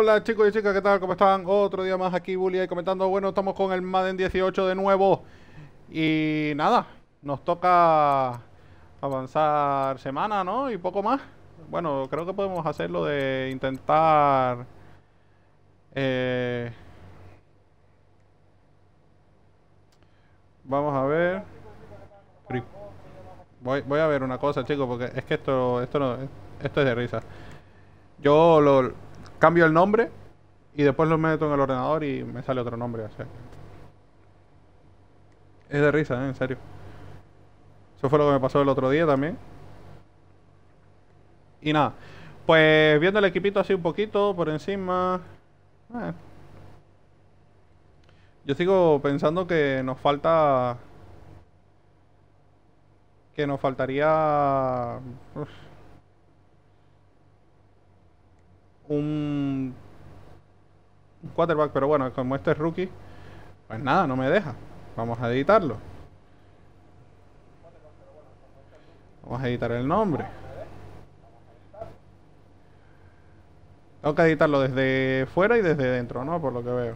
Hola chicos y chicas, ¿qué tal? ¿Cómo están? Otro día más aquí, Bully, ahí comentando. Bueno, estamos con el Madden 18 de nuevo. Y nada, nos toca avanzar semana, ¿no? Y poco más. Bueno, creo que podemos hacerlo de intentar... eh, vamos a ver. Pri- voy a ver una cosa, chicos, porque es que esto es de risa. Yo lo cambio el nombre y después lo meto en el ordenador y me sale otro nombre. O sea, es de risa, en serio. Eso fue lo que me pasó el otro día también. Y nada, pues viendo el equipito así un poquito por encima. eh, yo sigo pensando que nos falta. Que nos faltaría. uf, un, un quarterback, pero bueno, como este es rookie, pues nada, no me deja. Vamos a editarlo. Vamos a editar el nombre. Tengo que editarlo desde fuera y desde dentro, ¿no? Por lo que veo.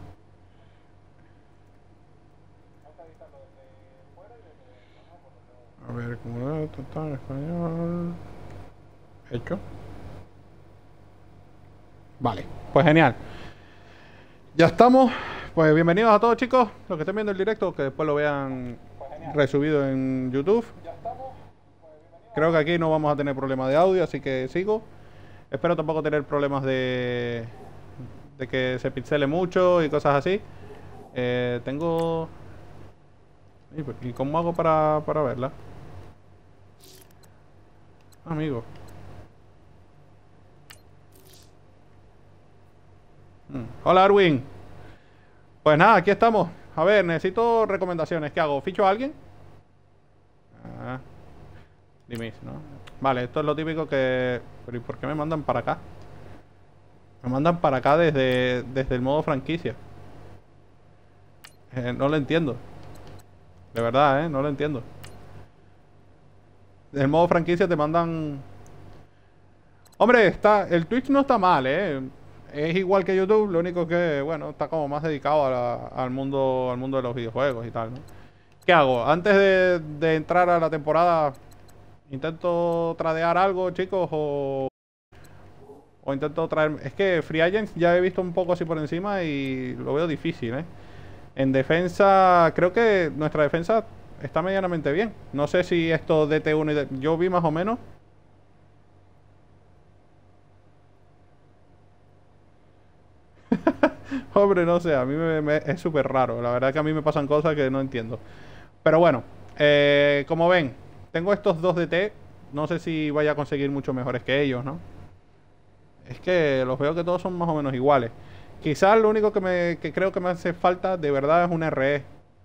A ver, ¿cómo está en español? Hecho. Vale, pues genial. Ya estamos. Pues bienvenidos a todos, chicos. Los que estén viendo el directo, que después lo vean resubido en YouTube. Creo que aquí no vamos a tener problemas de audio, así que sigo. Espero tampoco tener problemas de que se pixele mucho y cosas así. Tengo... ¿Y cómo hago para verla? Amigo. Hola, Arwin. Pues nada, aquí estamos. A ver, necesito recomendaciones. ¿Qué hago? ¿Ficho a alguien? Ah, Dimis, ¿no? Vale, esto es lo típico que... Pero ¿y por qué me mandan para acá? Me mandan para acá desde el modo franquicia. No lo entiendo. De verdad, no lo entiendo. Desde el modo franquicia te mandan... Hombre, el Twitch no está mal, ¿eh? Es igual que YouTube, lo único que, bueno, está como más dedicado al mundo de los videojuegos y tal, ¿no? ¿Qué hago? Antes de entrar a la temporada, ¿intento tradear algo, chicos? O intento traer... Es que Free Agents ya he visto un poco así por encima y lo veo difícil, ¿eh? En defensa, creo que nuestra defensa está medianamente bien. No sé si esto DT1 yo vi más o menos. Hombre, no sé, a mí es súper raro. La verdad que a mí me pasan cosas que no entiendo. Pero bueno, como ven, tengo estos dos DT. No sé si vaya a conseguir mucho mejores que ellos, ¿no? Es que los veo que todos son más o menos iguales. Quizás lo único que creo que me hace falta de verdad es un RE.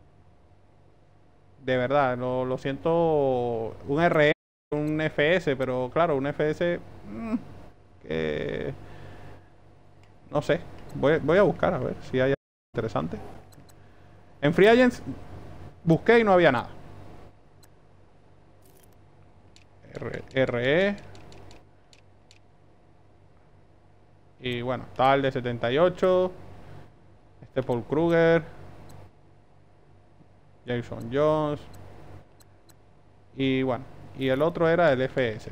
De verdad, lo siento. Un RE, un FS, pero claro, un FS. Que no sé. Voy a buscar a ver si hay algo interesante. En Free Agents busqué y no había nada. RE. Y bueno, está el de 78. Este Paul Kruger. Jason Jones. Y bueno, y el otro era el FS.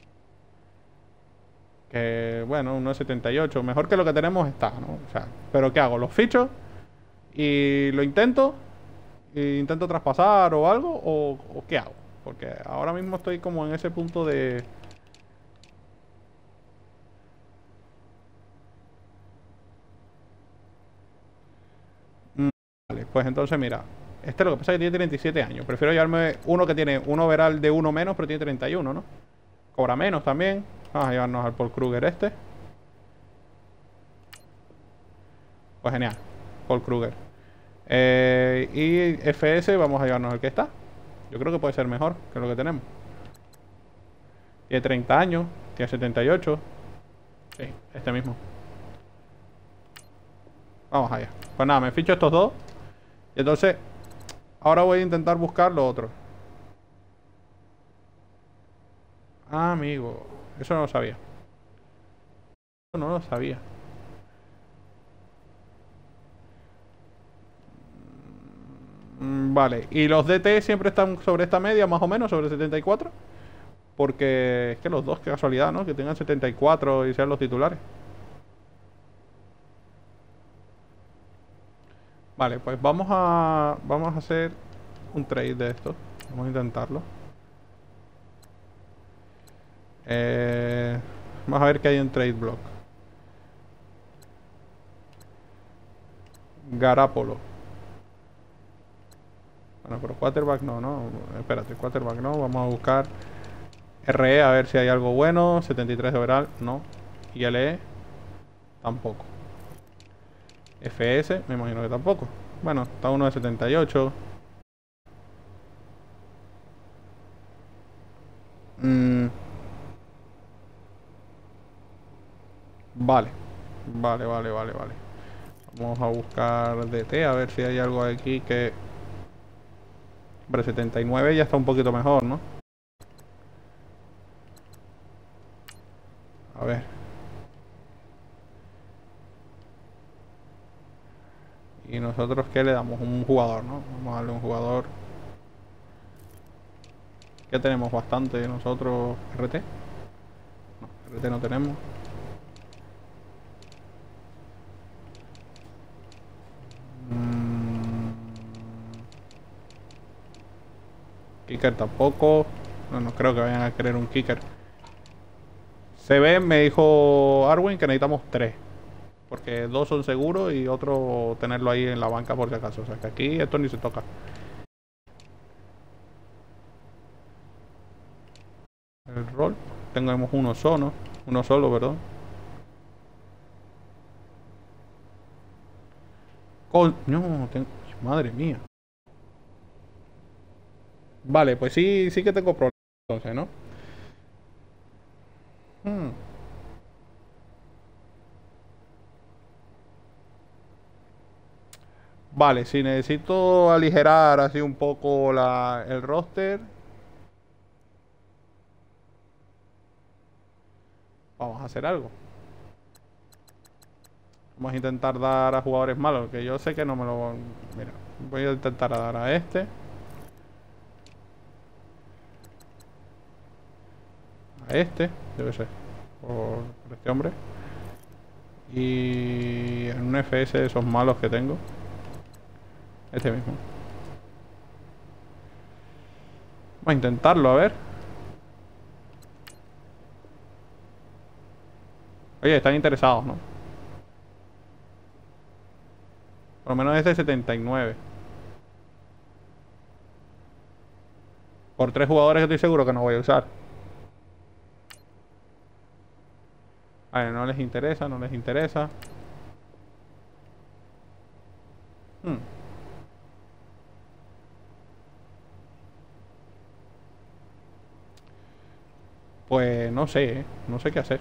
Que bueno, 1.78. Mejor que lo que tenemos está, ¿no? O sea, pero ¿qué hago? ¿Los ficho? ¿Y lo intento? ¿Y intento traspasar o algo? ¿O qué hago? Porque ahora mismo estoy como en ese punto de... Mm, Vale, pues entonces mira. Este lo que pasa es que tiene 37 años. Prefiero llevarme uno que tiene un overall de uno menos, pero tiene 31, ¿no? Cobra menos también. Vamos a llevarnos al Paul Kruger este. Pues genial. Paul Kruger. Y FS vamos a llevarnos el que está. Yo creo que puede ser mejor que lo que tenemos. Tiene 30 años. Tiene 78. Sí, este mismo. Vamos allá. Pues nada, me ficho estos dos. Y entonces, ahora voy a intentar buscar lo otro. Ah, amigo. Eso no lo sabía. Eso no lo sabía. Vale, y los DT siempre están sobre esta media, más o menos, sobre 74. Porque es que los dos, qué casualidad, ¿no? Que tengan 74 y sean los titulares. Vale, pues vamos a hacer un trade de esto. Vamos a intentarlo. Vamos a ver qué hay en trade block. Garapolo. Bueno, pero quarterback no. Espérate, quarterback no. Vamos a buscar RE a ver si hay algo bueno. 73 de overall, no. Y LE, tampoco. FS, me imagino que tampoco. Bueno, está uno de 78. Vale. Vale. Vamos a buscar DT a ver si hay algo aquí que... Hombre, 79 ya está un poquito mejor, ¿no? A ver. Y nosotros, ¿qué le damos? Un jugador, ¿no? Vamos a darle un jugador. ¿Qué tenemos? Bastante nosotros. ¿RT? No, RT no tenemos. Kicker tampoco. No creo que vayan a querer un kicker. Se ve, me dijo Arwin que necesitamos 3. Porque 2 son seguros y otro tenerlo ahí en la banca por si acaso. O sea que aquí esto ni se toca. El rol. Tenemos uno solo. Uno solo, perdón. No, tengo... Madre mía. Vale, pues sí que tengo problemas entonces, ¿no? Vale, si necesito aligerar así un poco el roster, vamos a hacer algo. Vamos a intentar dar a jugadores malos, que yo sé que no me lo... Mira, voy a intentar dar a este. A este, debe ser. Por este hombre. Y en un FS de esos malos que tengo. Este mismo. Vamos a intentarlo, a ver. Oye, están interesados, ¿no? Por lo menos este 79. Por 3 jugadores que estoy seguro que no voy a usar. Vale, no les interesa, no les interesa. Pues no sé, ¿eh? No sé qué hacer.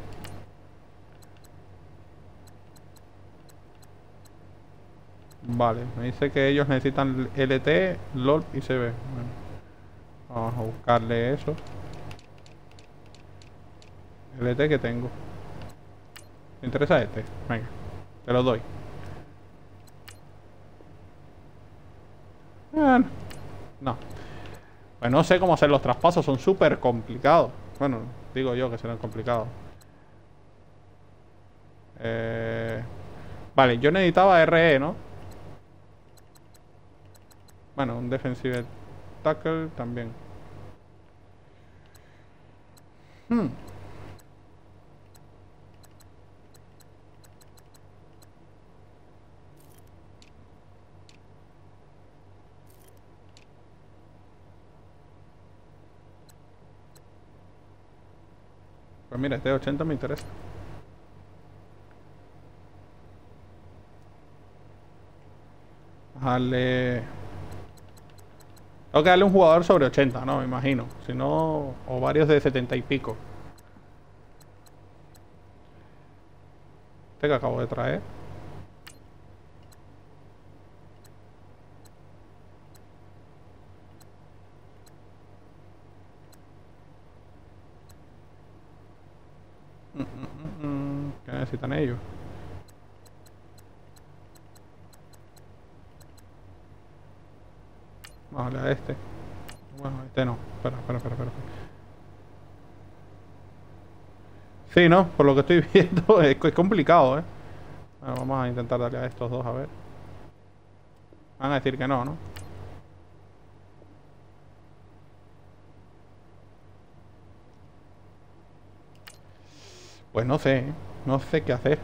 Vale, me dice que ellos necesitan LT, LOL y CB. Bueno, vamos a buscarle eso. LT que tengo. ¿Te interesa este? Venga, te lo doy. Bueno, no. Pues no sé cómo hacer los traspasos, son súper complicados. Bueno, digo yo que serán complicados. Vale, yo necesitaba RE, ¿no? Bueno, un defensive tackle también. Pues mira, este de 80 me interesa. Darle... Tengo que darle un jugador sobre 80, ¿no? Me imagino. Si no, o varios de 70 y pico. Este que acabo de traer. ¿Qué necesitan ellos? Vamos a darle a este. Bueno, este no. Espera. Sí, ¿no? Por lo que estoy viendo es complicado, ¿eh? Bueno, vamos a intentar darle a estos dos, a ver. Van a decir que no, ¿no? Pues no sé, ¿eh? No sé qué hacer.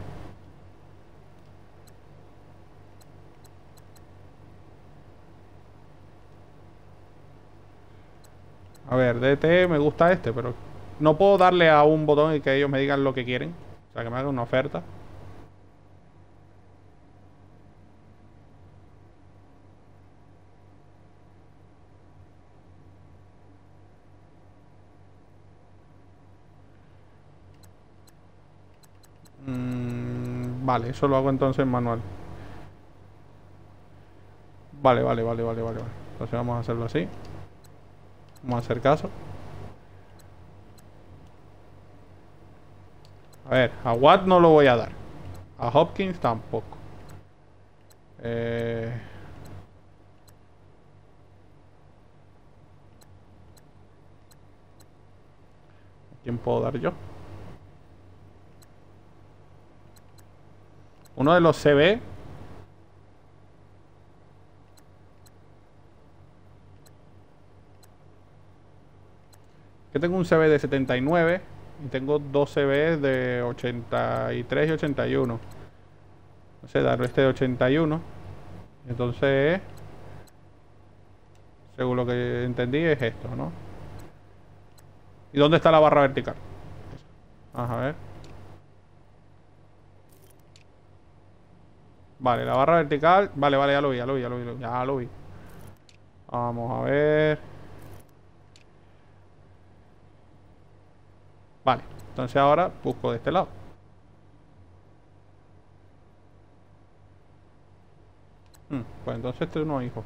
A ver, DT me gusta este, pero no puedo darle a un botón y que ellos me digan lo que quieren. O sea, que me hagan una oferta. Vale, eso lo hago entonces en manual. Vale. Entonces vamos a hacerlo así. Vamos a hacer caso. A ver, a Watt no lo voy a dar. A Hopkins tampoco. Eh... ¿Quién puedo dar yo? Uno de los CB. Que tengo un CB de 79 y tengo dos CB de 83 y 81. No sé, darle este de 81. Entonces, según lo que entendí, es esto, ¿no? ¿Y dónde está la barra vertical? Vamos a ver. Vale, la barra vertical. Vale, ya lo vi. Vamos a ver. Vale, entonces ahora busco de este lado. Pues entonces este no, hijo.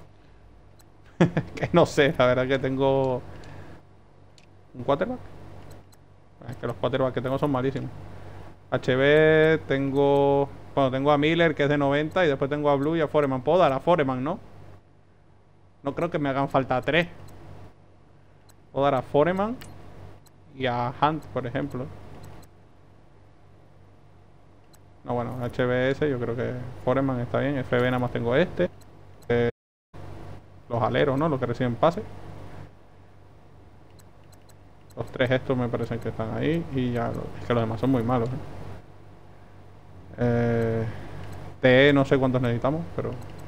Que no sé, la verdad que tengo un quarterback. Es que los quarterbacks que tengo son malísimos. HB tengo... Bueno, tengo a Miller, que es de 90, y después tengo a Blue y a Foreman. Puedo dar a Foreman, ¿no? No creo que me hagan falta tres. Puedo dar a Foreman y a Hunt, por ejemplo. No, bueno, HBS yo creo que Foreman está bien. FB nada más tengo este. Los aleros, ¿no? Los que reciben pase. Los tres estos me parecen que están ahí. Y ya, es que los demás son muy malos, TE no sé cuántos necesitamos, pero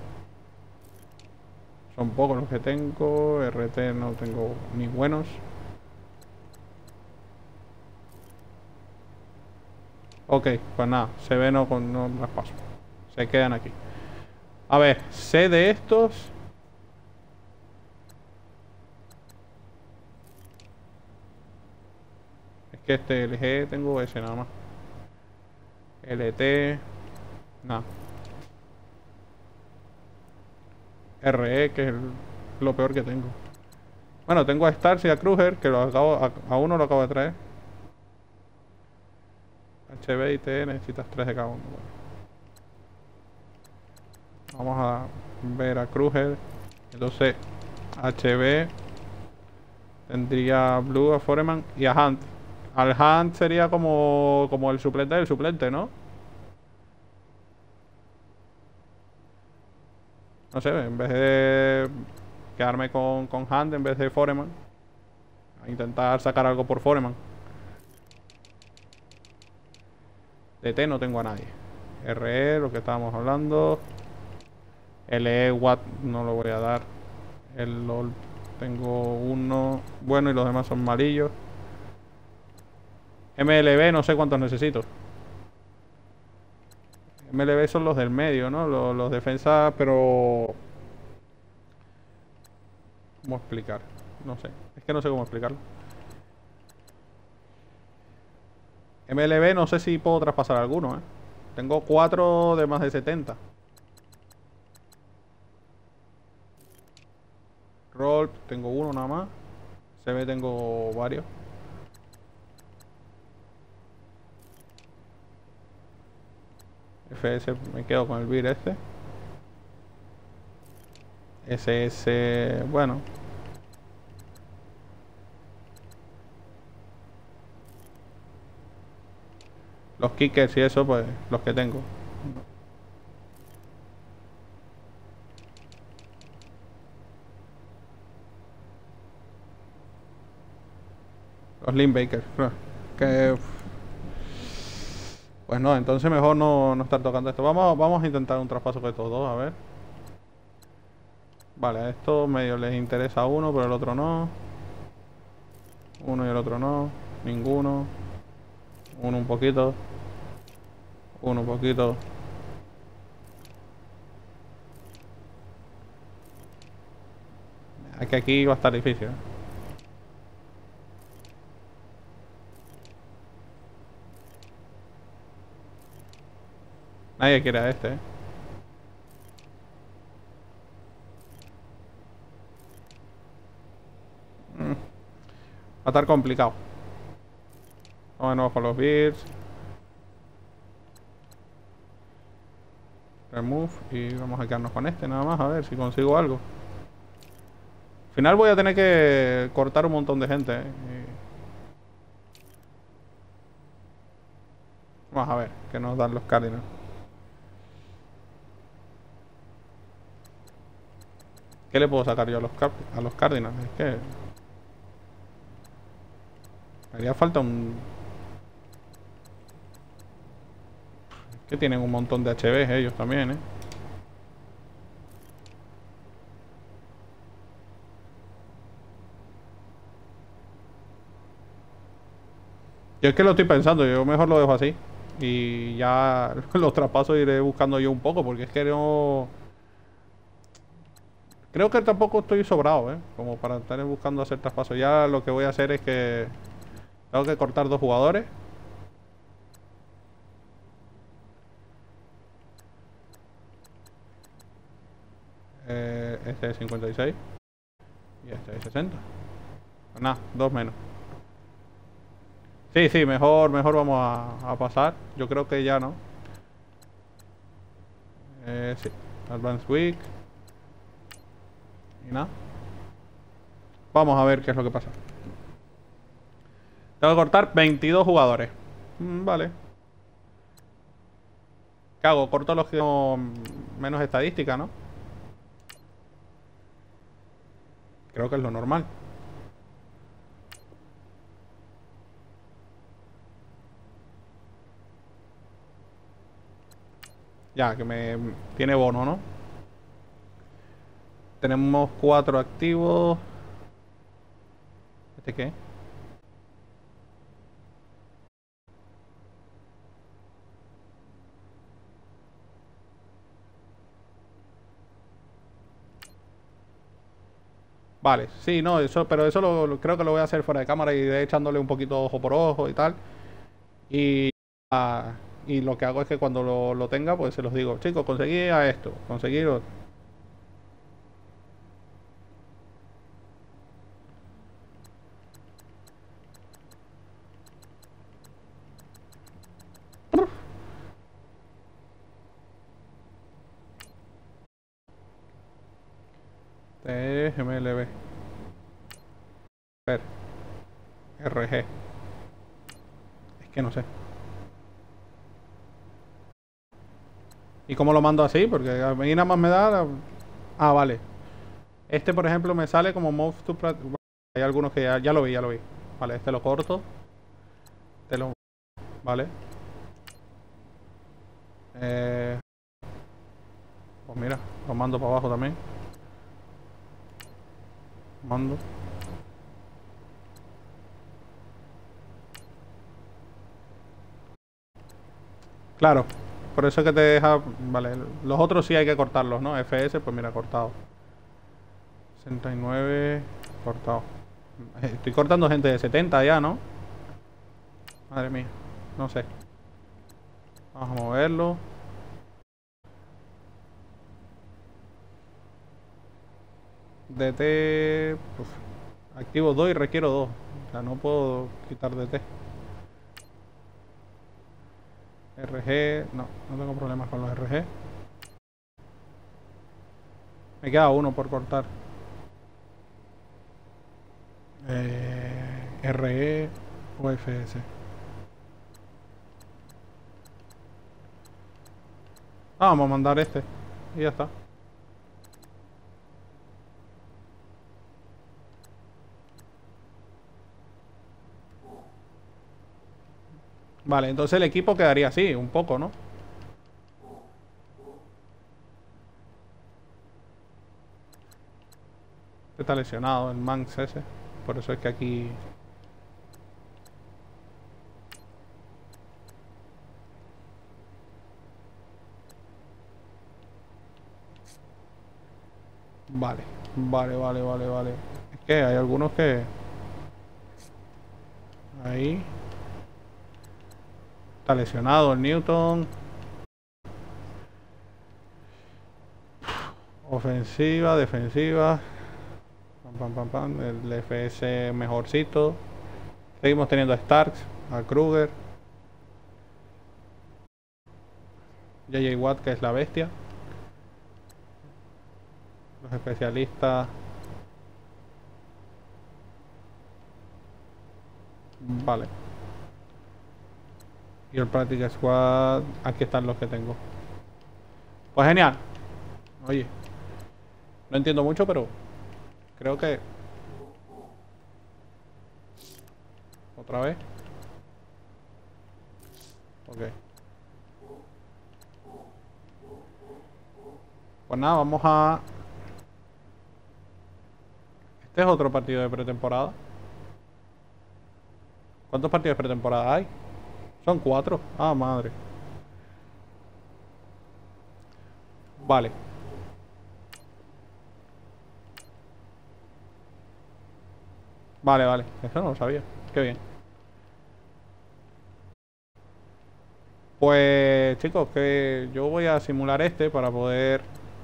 son pocos los que tengo. RT no tengo ni buenos. Ok, pues nada, CB no las paso. Se quedan aquí. A ver, C de estos. Es que este LG tengo ese nada más. LT. Nada. RE, que es lo peor que tengo. Bueno, tengo a Stars y a Kruger, que a uno lo acabo de traer. HB y T necesitas 3 de cada uno. Bueno. Vamos a ver a Kruger. Entonces, HB tendría Blue, a Foreman y a Hunt. Al Hunt sería como el suplente del suplente, ¿no? No sé, en vez de quedarme con Hunt en vez de Foreman, a intentar sacar algo por Foreman. De T no tengo a nadie. RE, lo que estábamos hablando. LE, Watt no lo voy a dar. El LOL tengo uno bueno y los demás son malillos. MLB no sé cuántos necesito. MLB son los del medio, ¿no? Los defensas, pero... ¿Cómo explicar? No sé. Es que no sé cómo explicarlo. MLB no sé si puedo traspasar alguno, ¿eh? Tengo 4 de más de 70. Roll, tengo uno nada más. CB tengo varios. FS me quedo con el Beer este. SS, bueno. Los kickers y eso, pues los que tengo. Los linebackers. Que... Pues no, entonces mejor no estar tocando esto. Vamos a intentar un traspaso de estos dos, a ver. Vale, a esto medio les interesa a uno, pero el otro no. Uno y el otro no. Ninguno. Uno un poquito. Uno un poquito. Es que aquí va a estar difícil, ¿eh? Nadie quiere a este, ¿eh? Va a estar complicado. Vamos de nuevo con los beats. Remove. Y vamos a quedarnos con este nada más, a ver si consigo algo. Al final voy a tener que cortar un montón de gente, ¿eh? Vamos a ver qué nos dan los Cardinals. ¿Qué le puedo sacar yo a los Cardinals? Es que... me haría falta un... que tienen un montón de HBs ellos también, ¿eh? Yo es que lo estoy pensando, yo mejor lo dejo así. Y ya los traspasos iré buscando yo un poco, porque es que no... Creo que tampoco estoy sobrado, ¿eh? Como para estar buscando hacer traspasos. Ya lo que voy a hacer es que... tengo que cortar dos jugadores. Este es 56. Y este es 60. Pues nada, dos menos. Sí, sí, mejor vamos a pasar. Yo creo que ya no. Sí. Advanced Week. Y nada. Vamos a ver qué es lo que pasa. Tengo que cortar 22 jugadores. Vale. ¿Qué hago? Corto los que tengo menos estadística, ¿no? Creo que es lo normal. Ya, que me tiene bono, ¿no? Tenemos 4 activos. ¿Este qué? Vale, sí, no, eso, pero eso creo que lo voy a hacer fuera de cámara y iré echándole un poquito ojo por ojo y tal. Y, y lo que hago es que cuando lo tenga, pues se los digo, chicos, conseguí a esto, conseguí lo... TMLB. Ver. RG. Es que no sé. ¿Y cómo lo mando así? Porque a mí nada más me da... Ah, vale. Este, por ejemplo, me sale como Move to... Hay algunos que ya lo vi, ya lo vi. Vale, este lo corto. Este lo... Vale. Eh... Pues mira, lo mando para abajo también. Mando. Claro. Por eso es que te deja... Vale, los otros sí hay que cortarlos, ¿no? FS, pues mira, cortado. 69... Cortado. Estoy cortando gente de 70 ya, ¿no? Madre mía. No sé. Vamos a moverlo. DT... Uf, activo 2 y requiero 2. O sea, no puedo quitar DT. RG... No, no tengo problemas con los RG. Me queda uno por cortar. RE o FS. Ah, vamos a mandar este. Y ya está. Vale, entonces el equipo quedaría así, un poco, ¿no? Está lesionado el Manx ese. Por eso es que aquí... Vale, vale. Es que hay algunos que... Ahí. Está lesionado el Newton. Ofensiva, defensiva. Pam. El FS mejorcito. Seguimos teniendo a Starks, a Kruger. JJ Watt, que es la bestia. Los especialistas. Vale. Y el Practice Squad. Aquí están los que tengo. Pues genial. Oye. No entiendo mucho, pero creo que... Otra vez. Ok. Pues nada, vamos a... Este es otro partido de pretemporada. ¿Cuántos partidos de pretemporada hay? Son 4. Ah, madre. Vale. Vale. Eso no lo sabía. Qué bien. Pues chicos, que yo voy a simular este para poder...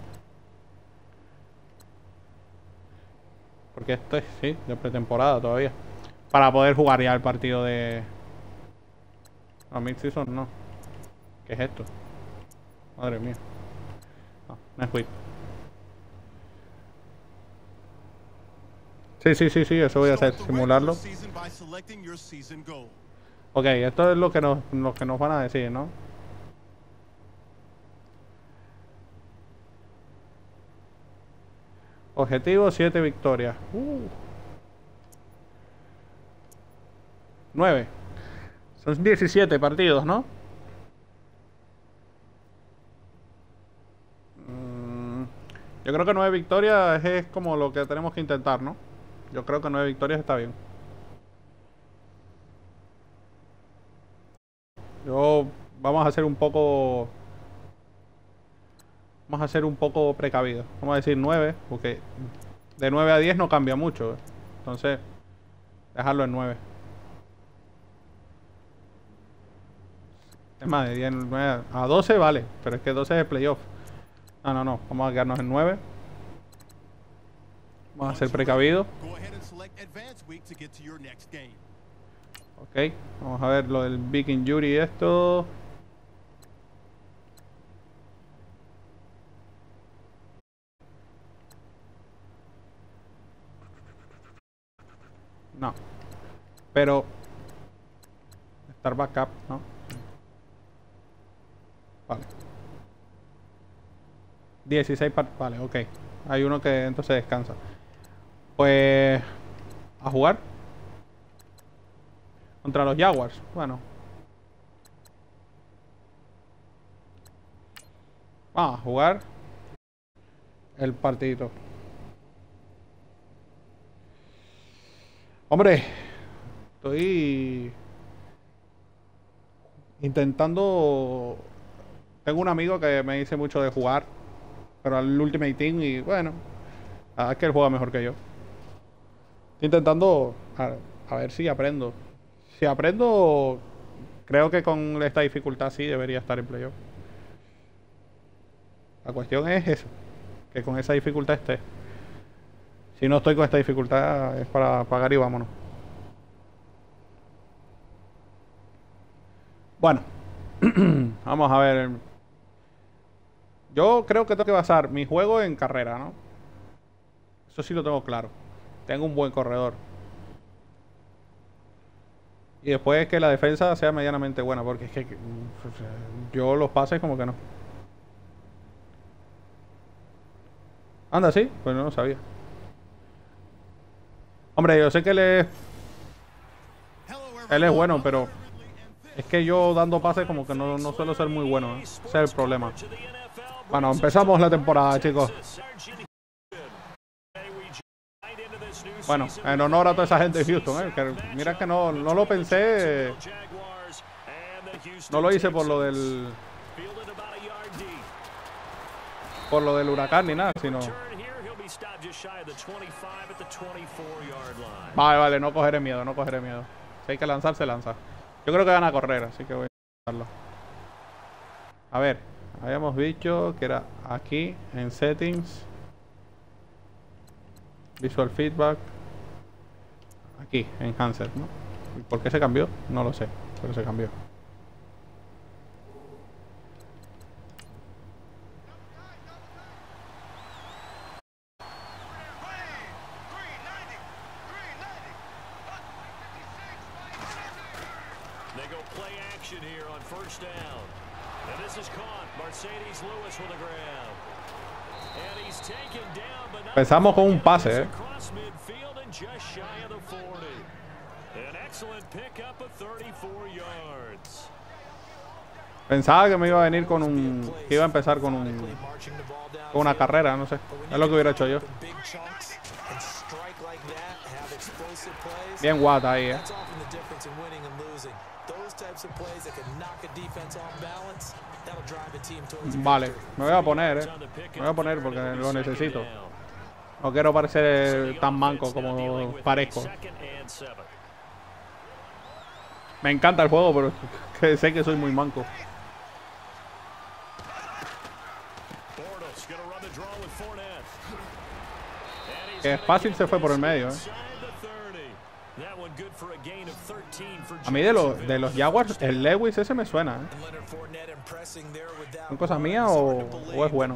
Porque esto es, sí, de pretemporada todavía. Para poder jugar ya el partido de... No, Mid-Season no. ¿Qué es esto? Madre mía. No es Wii. Sí, eso voy a hacer, simularlo. Ok, esto es lo que nos van a decir, ¿no? Objetivo, 7 victorias. 9. Son 17 partidos, ¿no? Yo creo que 9 victorias es como lo que tenemos que intentar, ¿no? Yo creo que 9 victorias está bien. Vamos a ser un poco... Vamos a ser un poco precavidos. Vamos a decir 9, porque de 9 a 10 no cambia mucho. Entonces, dejarlo en 9. Es más, de 10 9 a 12 vale, pero es que 12 es el playoff. No. Vamos a quedarnos en 9. Vamos a ser precavidos. Ok, vamos a ver lo del Big Injury y esto. No. Pero... Estar backup, ¿no? Vale. 16 vale, ok. Hay uno que entonces descansa. Pues... A jugar. Contra los Jaguars. Bueno. Vamos a jugar el partidito. Hombre, estoy intentando... Tengo un amigo que me dice mucho de jugar, pero al Ultimate Team y bueno, es que él juega mejor que yo. Estoy intentando a ver si aprendo. Si aprendo, creo que con esta dificultad sí debería estar en playoff. La cuestión es eso, que con esa dificultad esté. Si no estoy con esta dificultad es para pagar y vámonos. Bueno, vamos a ver. Yo creo que tengo que basar mi juego en carrera, ¿no? Eso sí lo tengo claro. Tengo un buen corredor. Y después que la defensa sea medianamente buena, porque es que yo los pases como que no. Anda, sí, pues no lo sabía. Hombre, yo sé que él es bueno, pero es que yo dando pases como que no suelo ser muy bueno, ¿eh? Ese es el problema. Bueno, empezamos la temporada, chicos. Bueno, en honor a toda esa gente de Houston, ¿eh? Que mira que no lo pensé. No lo hice por lo del huracán ni nada, sino... Vale, no cogeré miedo, no cogeré miedo. Si hay que lanzar, se lanza. Yo creo que van a correr, así que voy a lanzarlo. A ver, habíamos dicho que era aquí, en Settings. Visual Feedback. Aquí, Enhanced, ¿no? ¿Y por qué se cambió? No lo sé, pero se cambió. Empezamos con un pase, ¿eh? Pensaba que me iba a venir con un... que iba a empezar con una carrera, no sé. Es lo que hubiera hecho yo. Bien guata ahí, Vale, me voy a poner, Me voy a poner porque lo necesito. No quiero parecer tan manco como parezco. Me encanta el juego, pero que sé que soy muy manco. Que fácil se fue por el medio, A mí de los Jaguars, el Lewis ese me suena, ¿Son cosas mías o es bueno?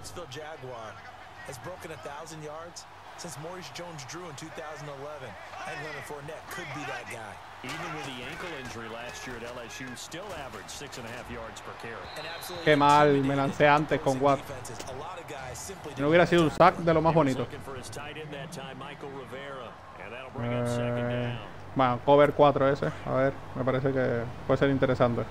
Since Maurice Jones-Drew in 2011, and Leonard Fournette could be that guy. Even with the ankle injury last year at LSU, still averaged 6.5 yards per carry. Qué mal me lancé antes con Watt. No hubiera sido un sack de lo más bonito. Bueno, cover 4 ese. A ver, me parece que puede ser interesante.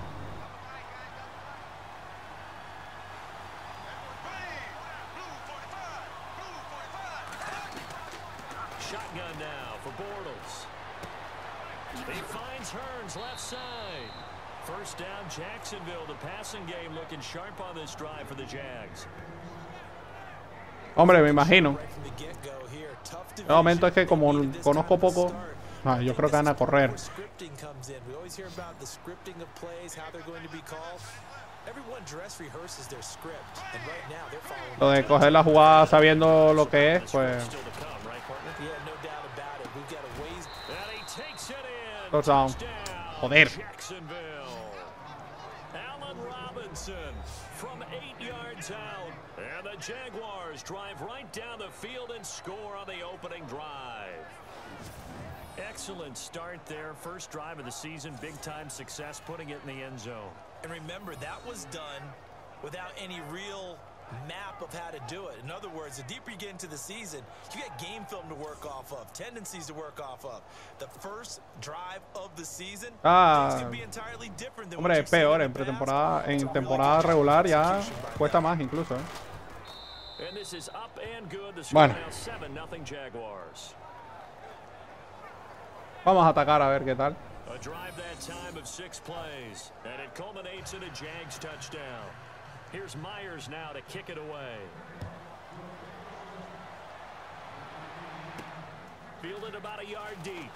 Hombre, me imagino. El momento es que como conozco poco, yo creo que van a correr. Lo de coger la jugada sabiendo lo que es, pues... Touchdown. Joder. From 8 yards out, and the Jaguars drive right down the field and score on the opening drive. Excellent start there. First drive of the season, big-time success, putting it in the end zone. And remember, that was done without any real map of how to do it. In other words, the deeper you get into the season, you get game film to work off of, tendencies to work off of. The first drive of the season can be entirely different than. Hombre, es peor en pretemporada, en temporada regular ya cuesta más incluso, Bueno. Vamos a atacar a ver qué tal. A drive that time of 6 plays, and it culminates in a Jags touchdown. Here's Myers now to kick it away. Fielded about a yard deep.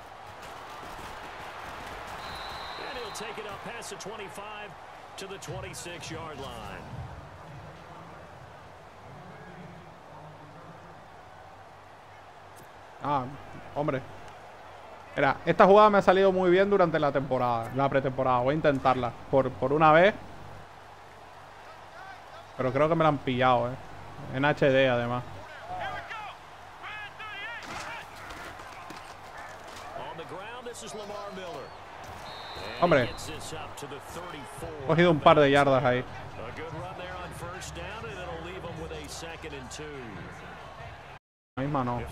And he'll take it up past the 25 to the 26-yard line. Hombre. Mira, esta jugada me ha salido muy bien durante la temporada, la pretemporada. Voy a intentarla por una vez. Pero creo que me la han pillado, En HD además. Hombre, he cogido un par de yardas ahí. La misma no.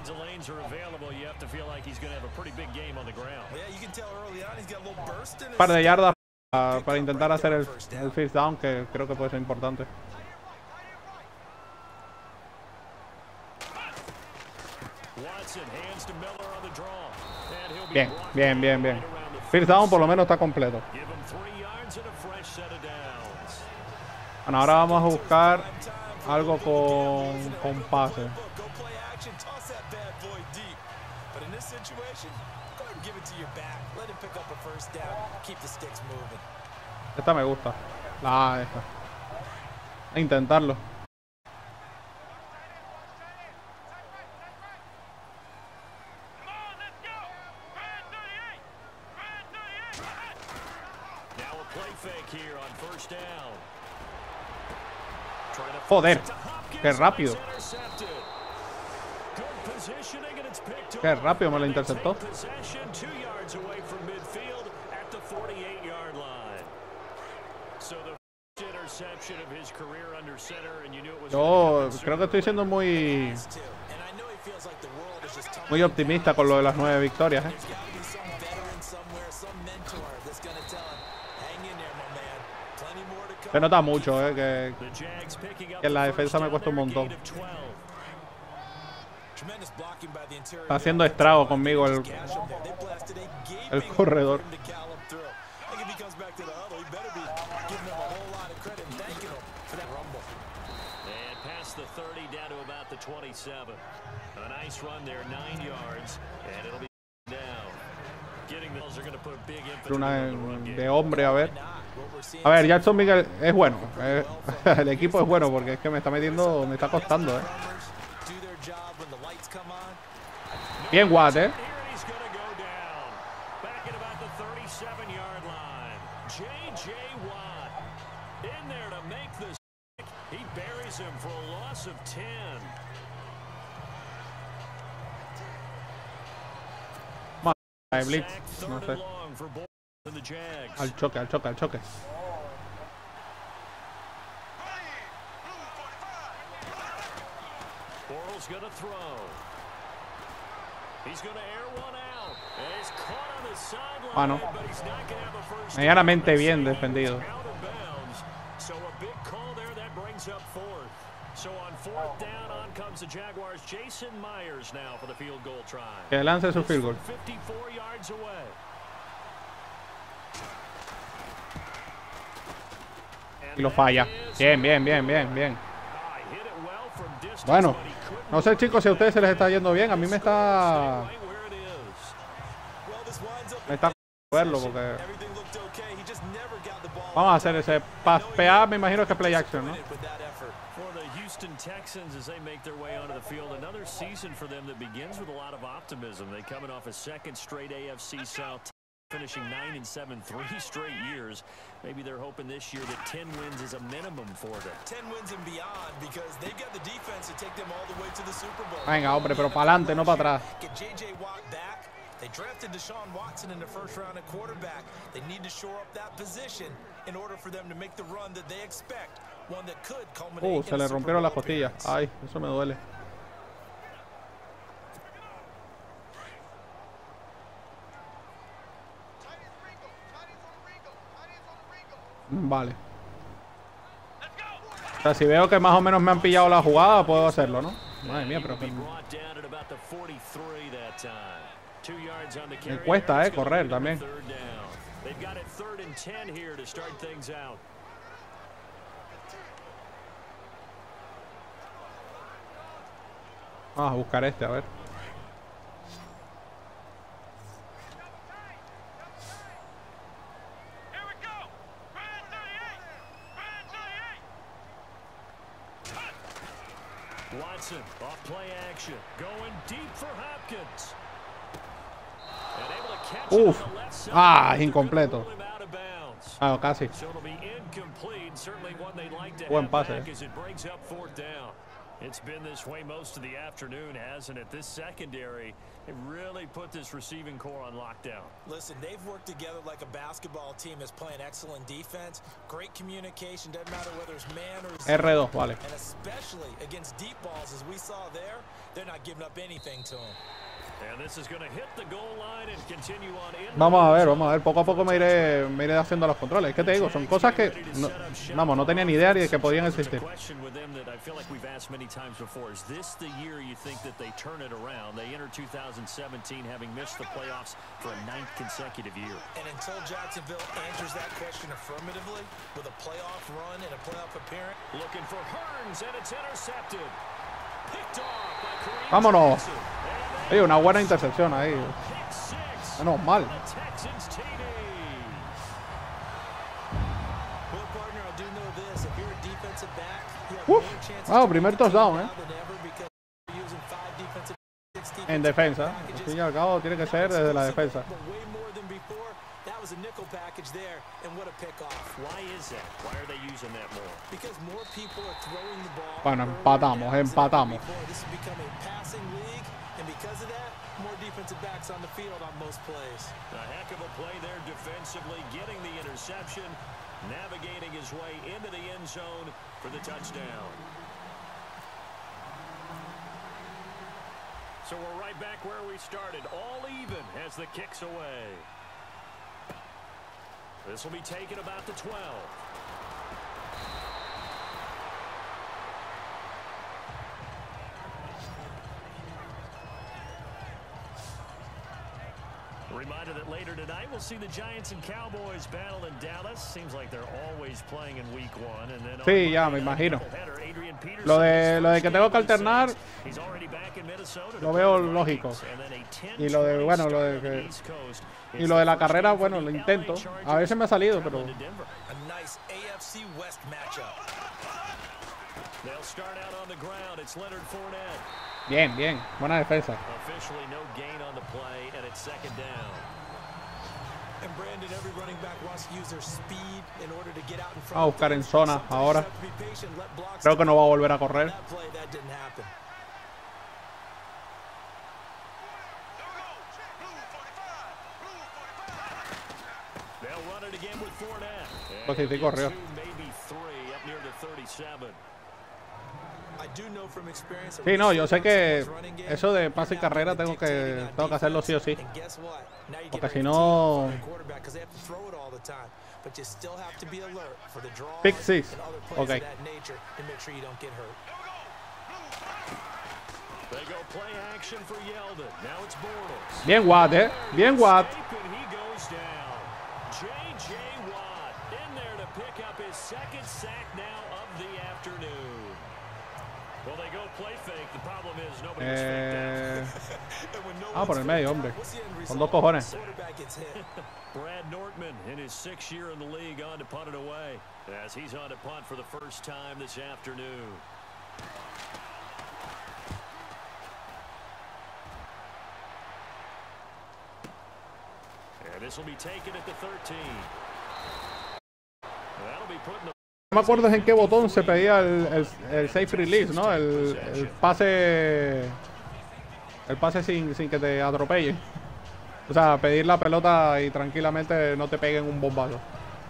Un par de yardas para intentar hacer el first down, que creo que puede ser importante. Bien, bien, bien, bien. First down por lo menos está completo. Bueno, ahora vamos a buscar algo con pase. Esta me gusta. Esta. A intentarlo. Joder, qué rápido. Qué rápido me lo interceptó. Yo creo que estoy siendo muy optimista con lo de las 9 victorias, ¿eh? Se nota mucho, que en la defensa me cuesta un montón. Está haciendo estrago conmigo el corredor. Una de hombre, a ver. A ver, Jacksonville es bueno. El equipo es bueno porque es que me está metiendo, me está costando, Bien Watt, Blitz, no sé. Al choque, al choque, al choque. Bueno, medianamente bien defendido. Que lance su field goal. Y lo falla. Bien, bien, bien, bien, bien. Bueno, no sé, chicos, si a ustedes se les está yendo bien. A mí me está verlo porque vamos a hacer ese PA, me imagino que play action, ¿no? Houston Texans as they make their way onto the field. Another season for them that begins with a lot of optimism. They coming off a second straight AFC South, finishing 9-7 3 straight years. Maybe they're hoping this year that 10 wins is a minimum for them. 10 wins and beyond because they've got the defense to take them all the way to the Super Bowl. Venga, hombre, pero para adelante, no para atrás. Get JJ Watt back. They drafted Deshaun Watson in the first round at quarterback. They need to shore up that position in order for them to make the run that they expect. One that could culminate. Se le rompieron las costillas. Ay, eso me duele. Vale. O sea, si veo que más o menos me han pillado la jugada, puedo hacerlo, ¿no? Madre mía, pero que me cuesta, correr también. Vamos a buscar a ver. Watson off play action, going deep for Hopkins. Uf, incompleto. Casi. Buen pase. It's been this way most of the afternoon, hasn't it? This secondary, it really put this receiving core on lockdown. Listen, they've worked together like a basketball team that's playing excellent defense, great communication, doesn't matter whether it's man or zone. R2, vale. And especially against deep balls, as we saw there, they're not giving up anything to them. And this is going to hit the goal line and continue on in. Vamos a ver, poco a poco me iré haciendo los controles. Es que te digo, son cosas que no tenía ni idea de que podían existir. Is this the year you think that they turn it around? They entered 2017 having missed the playoffs for a 9th consecutive year. And until Jacksonville answers that question affirmatively with a playoff run and a playoff appearance. Looking for Hearns, and it's intercepted. Picked off by Kareem Vámonos. Jackson. Oye, una buena intercepción ahí. Menos mal. Primer touchdown, en defensa. Al fin y al cabo tiene que ser desde la defensa. Bueno, empatamos. And because of that, more defensive backs on the field on most plays. A heck of a play there defensively, getting the interception, navigating his way into the end zone for the touchdown. So we're right back where we started, all even as the kick's away. This will be taken about the 12. Reminder that later tonight we'll see the Giants and Cowboys battle in Dallas. Seems like they're always playing in week 1 and then sí, ya me imagino. Lo de que tengo que alternar lo veo lógico. Y lo de y lo de la carrera, bueno, lo intento. A veces me ha salido, pero bien, buena defensa. A buscar en zona ahora. Creo que no va a volver a correr. Pues sí, corrió. Sí, no, yo sé que eso de pase y carrera tengo que hacerlo sí o sí. Porque si no... Pick 6. Ok. Bien Watt, Bien Watt. Por el medio, hombre. Con 2 cojones. Brad Nortman in his 6th year in the league on to punt it away as he's on to punt for the first time this afternoon. And this will be taken at the 13. That'll be put in the... No me acuerdo en qué botón se pedía el safe release, ¿no? El pase sin que te atropelle. O sea, pedir la pelota y tranquilamente no te peguen un bombazo.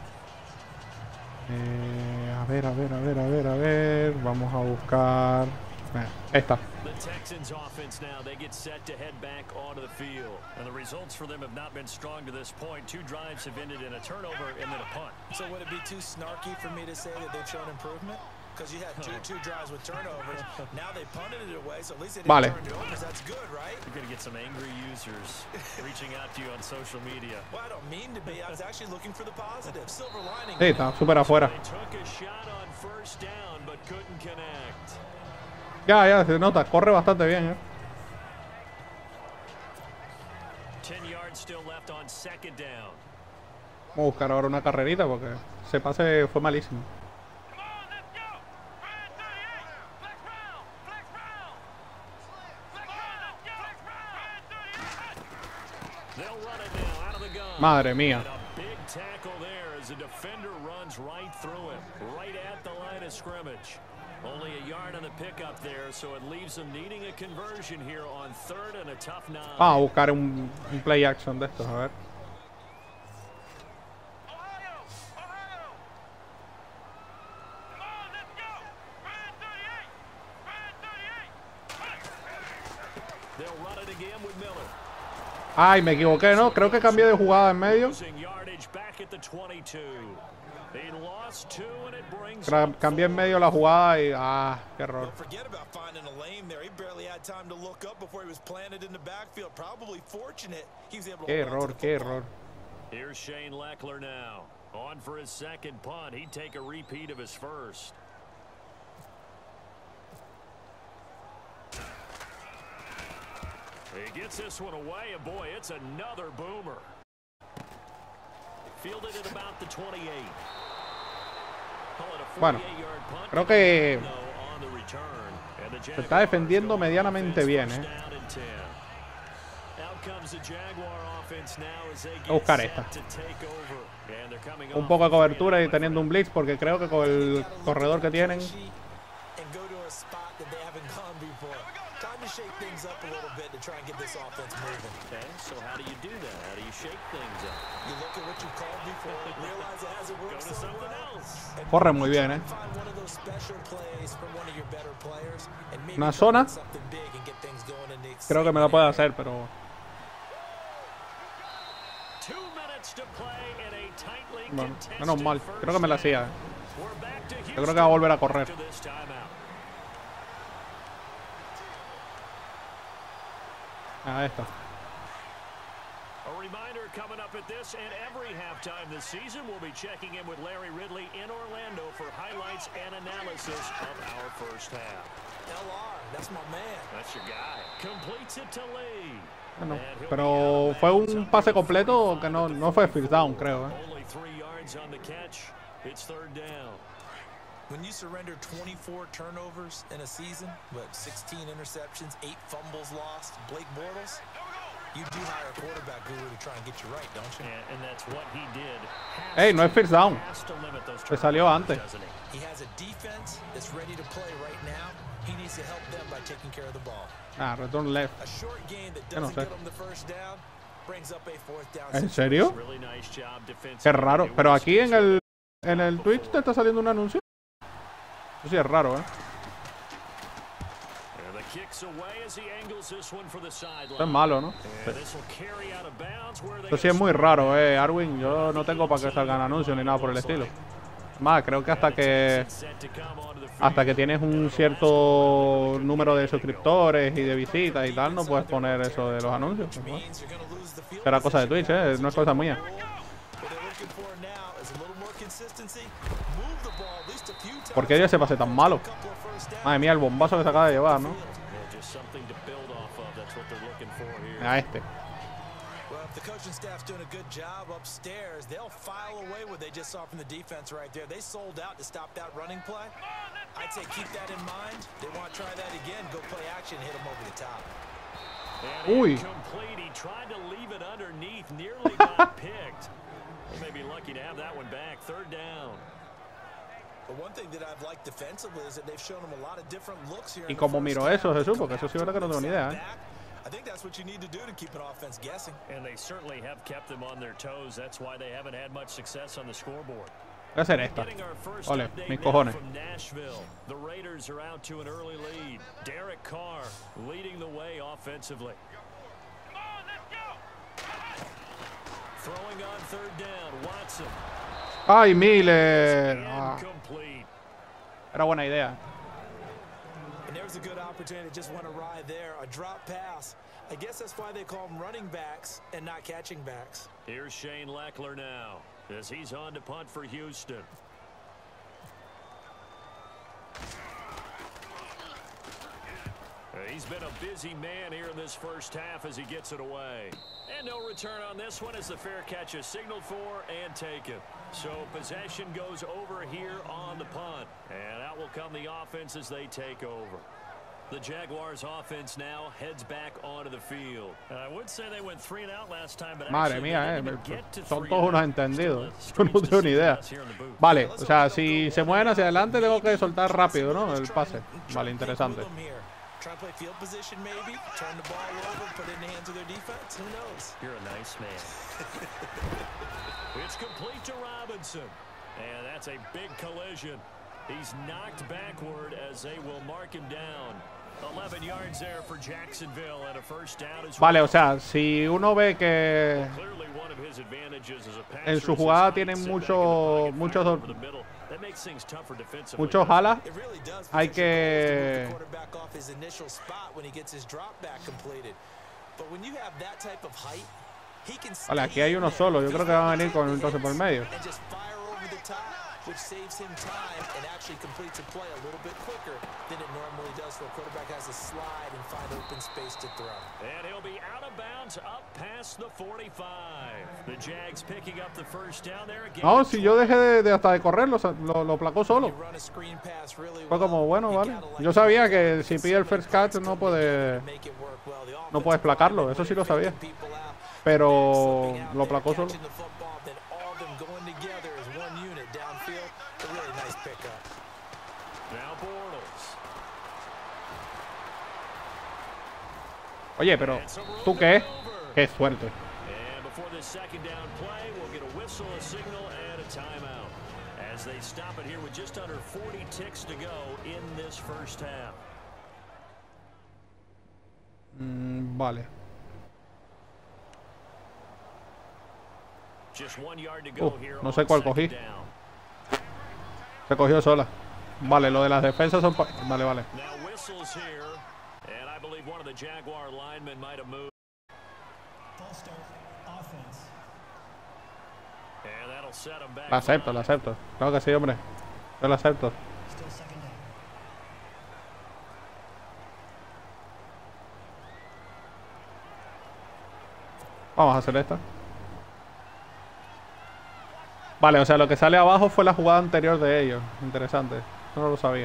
A ver. Vamos a buscar... Esta. The Texans offense now, they get set to head back onto the field. And the results for them have not been strong to this point. 2 drives have ended in a turnover and then a punt. So would it be too snarky for me to say that they've shown improvement? Because you had two drives with turnovers. Now they punted it away, so at least they didn't turn turnovers. That's good, right? You're going to get some angry users reaching out to you on social media. Well, I don't mean to be. I was actually looking for the positive. Silver lining. Sí, está súper afuera. They took a shot on first down, but couldn't connect. Ya, se nota. Corre bastante bien, 10 yards still left on second down. Vamos a buscar ahora una carrerita porque ese pase fue malísimo. Madre mía. Big tackle there as a defender runs right through him, right at the line of scrimmage. Only a yard on the pickup there, so it leaves them needing a conversion here on third and a tough 9. Vamos a buscar un play action de estos, a ver. Ay, me equivoqué, ¿no? Creo que cambié de jugada en medio. Cambié en medio la jugada y... Ah, qué error. Qué error, qué error. Here's Shane Leckler now. On for his second punt. He'd take a repeat of his first. He gets this one away, and boy, it's another boomer. Fielded at about the 28. Bueno, creo que se está defendiendo medianamente bien, ¿eh? Voy a buscar esta. Un poco de cobertura y teniendo un blitz, porque creo que con el corredor que tienen... Time to shake things up a little bit to try and get this offense moving. Okay, so how do you do that? How do you shake things up? You look at what you called before, realize it hasn't worked Go to something else. Corre muy bien, ¿eh? Una zona. Creo que me la puede hacer, pero... Bueno, menos mal. Creo que me la hacía. Yo creo que va a volver a correr. Ah, esto. A reminder coming up at this and every halftime this season, we'll be checking in with Larry Ridley in Orlando for highlights and analysis of our first half. LR, that's my man. That's your guy. Completes it to Lee. Bueno, pero fue un pase completo que no fue first down, creo, ¿eh? Only 3 yards on the catch. It's third down. When you surrender 24 turnovers in a season, but 16 interceptions, 8 fumbles lost, Blake Bortles, you do hire a quarterback guru to try and get you right, don't you? And that's what he did. Hey, no es first down. Se salió antes. He has a defense that's ready to play right now. He needs to help them by taking care of the ball. Ah, return left. A short game that doesn't get him the first down brings up a fourth down. ¿En serio? Qué raro. Pero aquí en el Twitch te está saliendo un anuncio. Eso sí es raro, ¿eh? Esto es malo, ¿no? Esto sí es muy raro, Arwin. Yo no tengo para que salgan anuncios ni nada por el estilo. Más, creo que hasta que tienes un cierto número de suscriptores y de visitas y tal, no puedes poner eso de los anuncios. Pues, será cosa de Twitch, no es cosa mía. ¿Por qué ese pase tan malo? Madre mía, el bombazo que se acaba de llevar, ¿no? A este. The coaching staff's doing a good job upstairs. They'll file away what they just saw from the defense right there. They sold out to stop that running play. I'd say keep that in mind. They want to try that again. Go play action, hit them over the top. Uy. He tried to leave it underneath, nearly got picked. They may be lucky to have that one back. Third down. But one thing that I've liked defensively is that they've shown them a lot of different looks here. ¿Y cómo miro eso, Jesús? Porque eso sí es verdad que no tengo ni idea, I think that's what you need to do to keep an offense guessing. And they certainly have kept them on their toes. That's why they haven't had much success on the scoreboard. Voy a hacer esta. Ole, mis cojones. The Raiders are out to an early lead. Derek Carr leading the way offensively. Throwing on third down, Watson. Ay, Miller. Era buena idea. And there's a good opportunity to just went awry there. A drop pass. I guess that's why they call them running backs and not catching backs. Here's Shane Leckler now as he's on to punt for Houston. He's been a busy man here in this first half as he gets it away. And no return on this one as the fair catch is signaled for and taken. So possession goes over here on the punt. And out will come the offense as they take over. The Jaguars offense now heads back onto the field. I would say they went 3 and out last time, but Madre actually mía, they didn't get to son 3 todos and unos out. entendidos. Still, Yo no tengo ni idea. here in the booth. Vale, o sea, si se mueven hacia adelante tengo que soltar rápido, ¿no? El pase. Vale, interesante. Try to play field position maybe, turn the ball over, put it in the hands of their defense. Who knows? You're a nice man. It's complete to Robinson. And that's a big collision. He's knocked backward as they will mark him down. 11 yards there for Jacksonville and a first down as well. Vale, o sea, si uno ve que Clearly one of his advantages as a passer en su is his jugada height, tienen sit back in the pocket, fire muchos over the middle. That makes things tougher defensively. muchos jalas, It really does. hay because your goal is to move que... the quarterback off his initial spot when he gets his drop back completed. But when you have that type of height, he can Vale, aquí hay stay uno in solo. Yo there. creo que va a venir con entonces por el medio. And just fire over the top, which saves him time and actually completes a play a little bit quicker than it normally does for a quarterback has to slide and find open space to throw. And he'll be out of bounds up past the 45. The Jags picking up the first down there again. No, si yo dejé de hasta de correr, lo placó solo. You run a screen pass really Fue como, well, bueno, you vale. gotta like Yo it. sabía que si pide el first catch no puede... Make it work well. The No puedes placarlo, eso sí lo sabía. Pero lo placó solo. Now Bortles. Oye, pero ¿tú qué? Qué suerte. And before this second down play, we'll get a whistle, a signal, and a timeout. As they stop it here with just under 40 ticks to go in this first half. Vale. Just 1 yard to go here no sé on cuál second cogí. down. Se cogió sola. Vale, lo de las defensas son... Vale, vale. Now whistles here, and I believe one of the Jaguar linemen might have moved. False start, offense. And that'll set him back. La acepto, la acepto. Claro que sí, hombre. Yo la acepto. Still second down. Vamos a hacer esta. Vale, o sea, lo que sale abajo fue la jugada anterior de ellos. Interesante. Eso no lo sabía.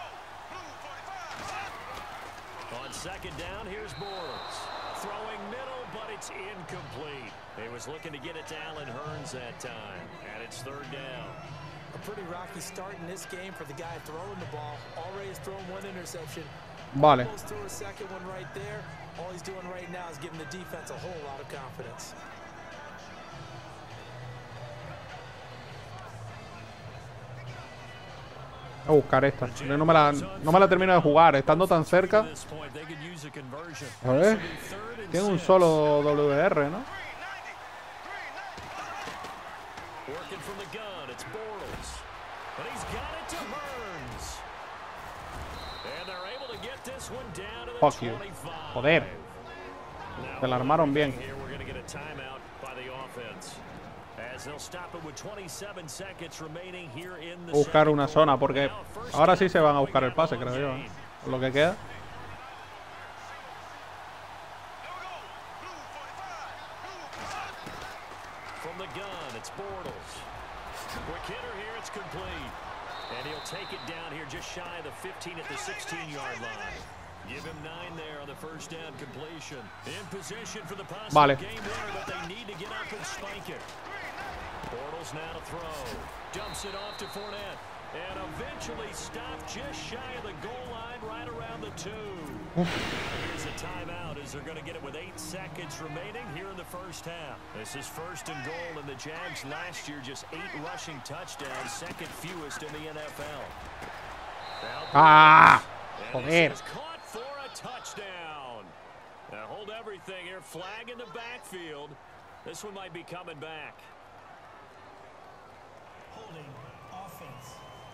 On second down, here's Bortles. Throwing middle, but it's incomplete. He was looking to get it to Allen Hurns that time. And it's third down. A pretty rocky start in this game for the guy throwing the ball. Already has thrown one interception. Vale. Almost threw a second one right there. All he's doing right now is giving the defense a whole lot of confidence. A buscar esta. Yo no me la termino de jugar. Estando tan cerca. A ver. Tiene un solo WR, ¿no? Working from the gun, it's Bortles. And he's got it to Hurns. And they're able to get this one down to the Fuck you. 25. Joder. Now, Se la armaron bien. here we're going to get a timeout by the offense. As they'll stop it with 27 seconds remaining here in the Buscar second una quarter. zona porque Now, first ahora down sí se van a going buscar el out pase, on creo yo. James. Por lo que queda. From the gun, it's Bortles. Quick hitter here, it's complete. And he'll take it down here just shy of the 15 at the 16-yard line. Give him 9 there on the first down completion. In position for the possible Vale. game winner, but they need to get up and spike it. Bortles now to throw. Dumps it off to Fournette. And eventually stopped just shy of the goal line right around the 2. Here's a timeout as they're going to get it with 8 seconds remaining here in the first half. This is first and goal, and the Jags last year just 8 rushing touchdowns, second fewest in the NFL. Ah, And joder. this is caught for a touchdown. Now hold everything here. Flag in the backfield. This one might be coming back. Holding, offense.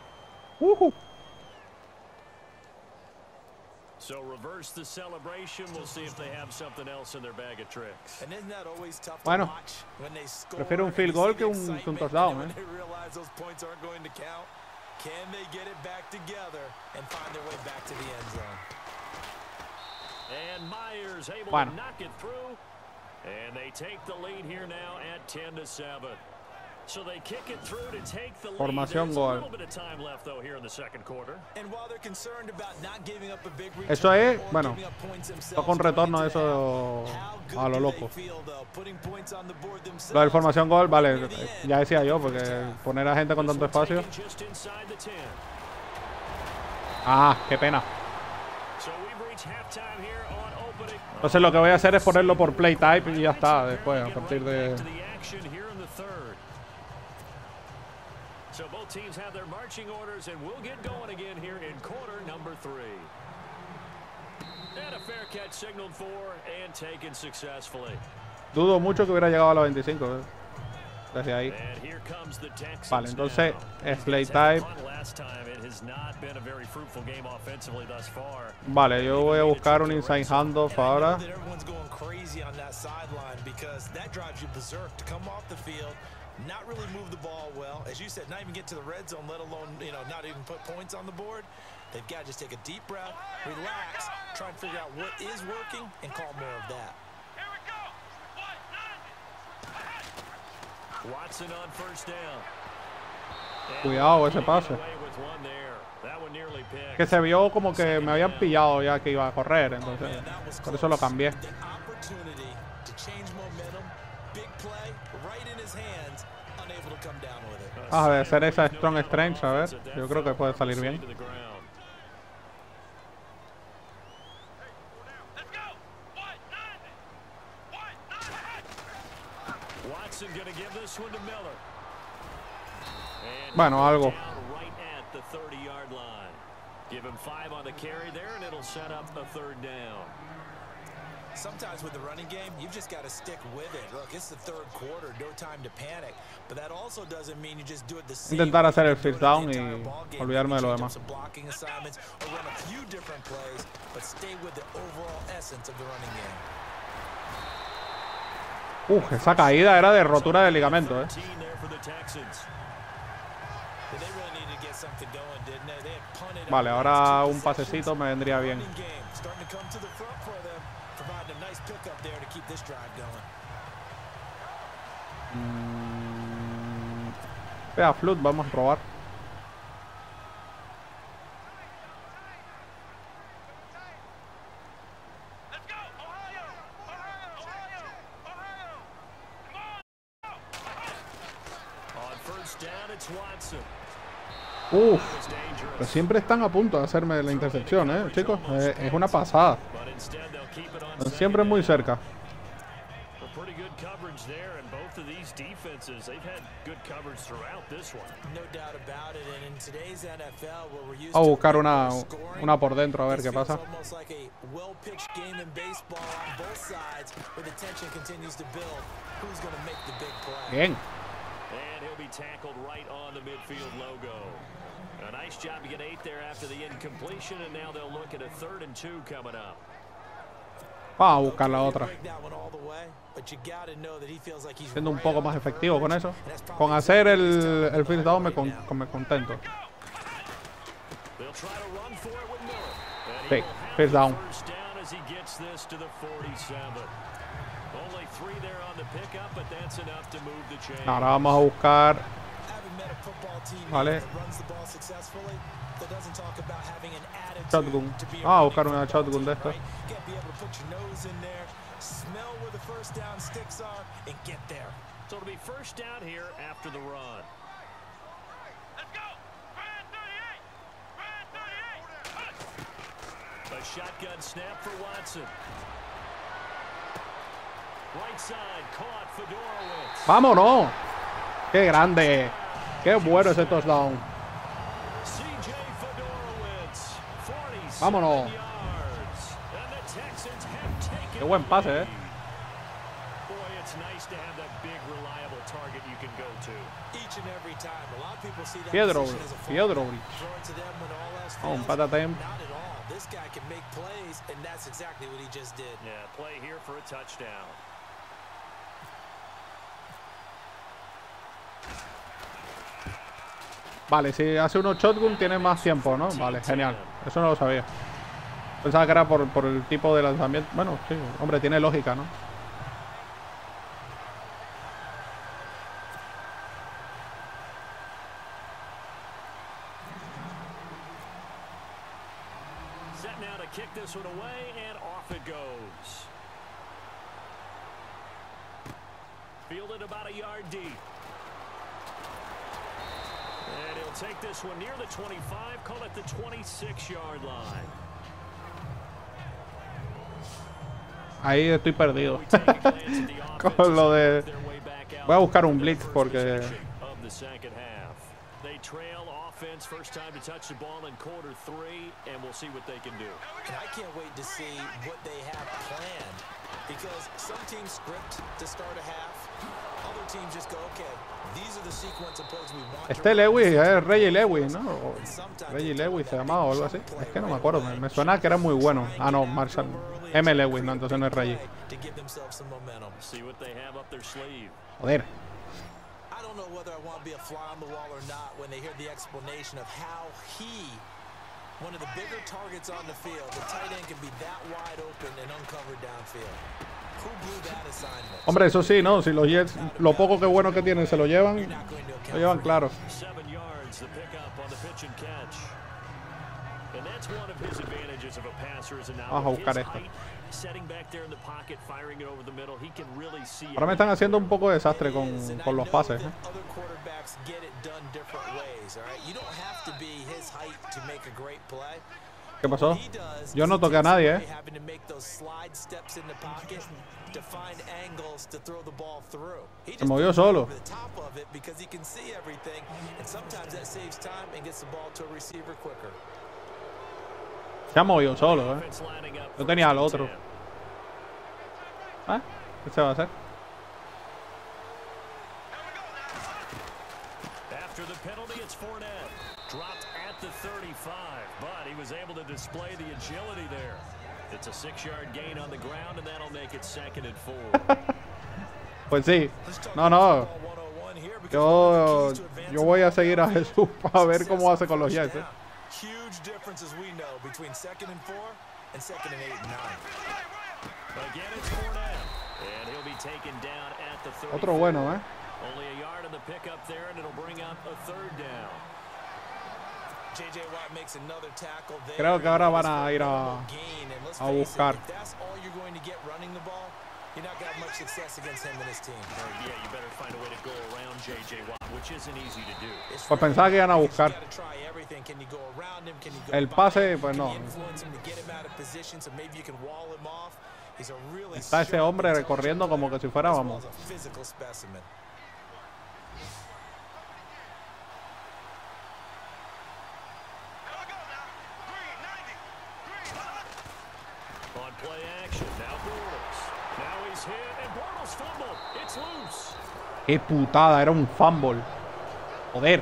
So reverse the celebration. We'll see if they have something else in their bag of tricks. And isn't that always tough Bueno, to watch when they score? prefiero un field and you goal see que the un excitement, touchdown, and eh. then when they realize those points aren't going to count, can they get it back together and find their way back to the end zone? And Myers able Bueno. to knock it through. And they take the lead here now at 10-7. So they kick it through to take the lead. Formación There's a gol. little bit of time left though here in the second quarter. And while they're concerned about not giving up a big Eso return es, or bueno, giving up points themselves toca un going retorno into eso the half, how good a lo do loco. they feel, though, putting points on the board themselves? Lo del formación gol, vale, near the end ya decía yo, of the porque first half. poner a gente con tanto espacio. Taken just inside the 10. Ah, qué pena. So we've reached halftime here on opening. Entonces lo que voy a hacer es ponerlo por play type y ya está, después, a Get partir right de... back to the action here in the third. So both teams have their marching orders, and we'll get going again here in quarter number 3. And a fair catch signaled for and taken successfully. Dudo mucho que hubiera llegado a los 25, desde ahí. And here comes the Texans. Vale, entonces now. es play These guys had type. the punt last time. It has not been a very fruitful game offensively thus far. Vale, yo voy a buscar un inside handoff And I know ahora. that everyone's going crazy on that sideline because that drives you berserk to come off the field, not really move the ball well. As you said, not even get to the red zone, let alone, not even put points on the board. They've got to just take a deep breath, relax, try and figure out what is working, and call more of that. Watson on first down. Cuidado ese pase. Away with one there. That one nearly picked. Que se vio como que me habían pillado ya que iba a correr, entonces Man, that was por eso lo close. cambié. The opportunity to change momentum, big play, right in his hands, unable to come down with it. A ver, hacer esa strong strange, a ver. Yo creo que puede salir bien. Watson gonna give this one to Miller. And Bueno, algo. down right at the 30-yard line. Give him 5 on the carry there, and it'll set up a third down. Sometimes with the running game, you've just got to stick with it. Look, it's the third quarter, no time to panic. But that also doesn't mean you just do it the same Intentar way hacer el you've been first doing down it the y entire ball game. olvidarme de lo Maybe change up demás. some blocking assignments or run a few different plays, but stay with the overall essence of the running game. Esa caída era de rotura de ligamento, 13 there for the Texans. But they really needed to get something going, didn't they? They had punted Vale, on the ahora last two un pasecito possessions. me vendría bien. Running game starting to come to the front for them, providing a nice pickup there to keep this drive going. Vea, Flood, vamos a probar. On first down, it's Watson. Uf, pero siempre están a punto de hacerme la intercepción, chicos. Es una pasada. But instead they'll keep it on Están second siempre muy down. cerca. Well, pretty good coverage there, and both of these defenses, they've had good coverage throughout this one. No doubt about it, and in today's NFL, where we're used Vamos a to buscar una scoring, por dentro a ver this qué feels pasa. almost like a well-pitched game in baseball on both sides, where the tension continues to build. Who's going to make the big play? Bien. And he'll be tackled right on the midfield logo. A nice job to get 8 there after the incompletion, and now they'll look at a 3rd and 2 coming up. Vamos a buscar la otra. Break that one all the way, but you gotta know that he feels like he's Siendo un right poco on más the efectivo con verge, eso. and that's probably Con hacer exactly el first down me right now. contento. They'll try to run for it with Miller. And Sí, he will have first the down. first down as he gets this to the 47. Only 3 there on the pickup, but that's enough to move the chain. Ahora vamos a buscar. Haven't met a football team Vale. that runs the ball successfully, that doesn't talk about having an attitude Shotgun. to be a Ah, running buscar una football shotgun de team, estas. right? You gotta be able to put your nose in there, smell where the first down sticks are, and get there. So it'll be first down here after the run. A shotgun snap for Watson. Right side, caught Fedorowicz. ¡Vámonos! ¡Qué grande! ¡Qué bueno ese touchdown! CJ Fedorowicz, 47 Vámonos. yards. And the Texans have taken Qué buen pase, the lead. Boy, it's nice to have that big, reliable target you can go to. Each and every time. A lot of people see that Piedro, position as a Piedro. fallback. Throw it to them when all else Oh, un fails. patatén. Not at all. This guy can make plays, and that's exactly what he just did. Yeah, play here for a touchdown. Vale, si hace unos shotgun tiene más tiempo, ¿no? Vale, genial. Eso no lo sabía. Pensaba que era por el tipo de lanzamiento. Bueno, sí, hombre, tiene lógica, ¿no? set now to kick this one away, and off it goes. Fielded about a yard deep. And he'll take this one near the 25, call it the 26-yard line. Ahí estoy perdido. Con lo de... Voy a buscar un blitz porque... They trail offense first time to touch the ball in quarter 3, and we'll see what they can do. And I can't wait to see what they have planned, because some teams script to start a half, other teams just go, okay, these are the sequence of plays we want. Este Lewis es Reggie Lewis, ¿no? O Reggie Lewis se llamaba o algo así. Es que no me acuerdo, me suena que era muy bueno. Ah, no, Marshall. M. Lewis, no, entonces no es Reggie. Joder. I don't know whether I want to be a fly on the wall or not when they hear the explanation of how he, one of the bigger targets on the field, the tight end can be that wide open and uncovered downfield. Who blew that assignment? Hombre, eso sí, ¿no? Si los Jets, lo poco que bueno que tienen, se lo llevan claro. 7 yards, the pickup on the pitch and catch. And that's one of his advantages of a passer is Vamos a buscar esto. setting back there in the pocket, firing it over the middle. He can really see. Ahora me están haciendo un poco de desastre con los pases. Other quarterbacks get it done different ways, all right? You don't have to be his height to make a great play. ¿Qué pasó? Yo no toqué a nadie, Having to make those slide steps in the pocket to find angles to throw the ball through. Se movió solo. Over the top of it because he can see everything, and sometimes that saves time and gets the ball to a receiver quicker. Se ha movido solo, Yo tenía al otro. ¿Ah? ¿Qué se va a hacer? After the penalty, it's Fournette. Dropped at the 35, but he was able to display the agility there. It's a 6-yard gain on the ground, and that'll make it 2nd and 4. Pues sí. No. Yo voy a seguir a Jesús para ver cómo hace con los Jets, Huge differences we know between 2nd and 4 and 2nd and 8 and 9. Again, it's Fournette, and he'll be taken down at the 30. Otro bueno, Only a yard on the pickup there, and it'll bring up a 3rd down. J.J. Watt makes another tackle there. Creo que ahora van a ir a buscar. If that's all you're going to get running the ball, you're not going to have much success against him and his team. Yeah, you better find a way to go around J.J. Watt, which isn't easy to do. Pues pensaba que iban a buscar. El pase, pues no. Está ese hombre corriendo como que si fuera, vamos. On play action, now Bortles. Now he's hit, and Bortles fumbled. It's loose. Qué putada, era un fumble. Joder.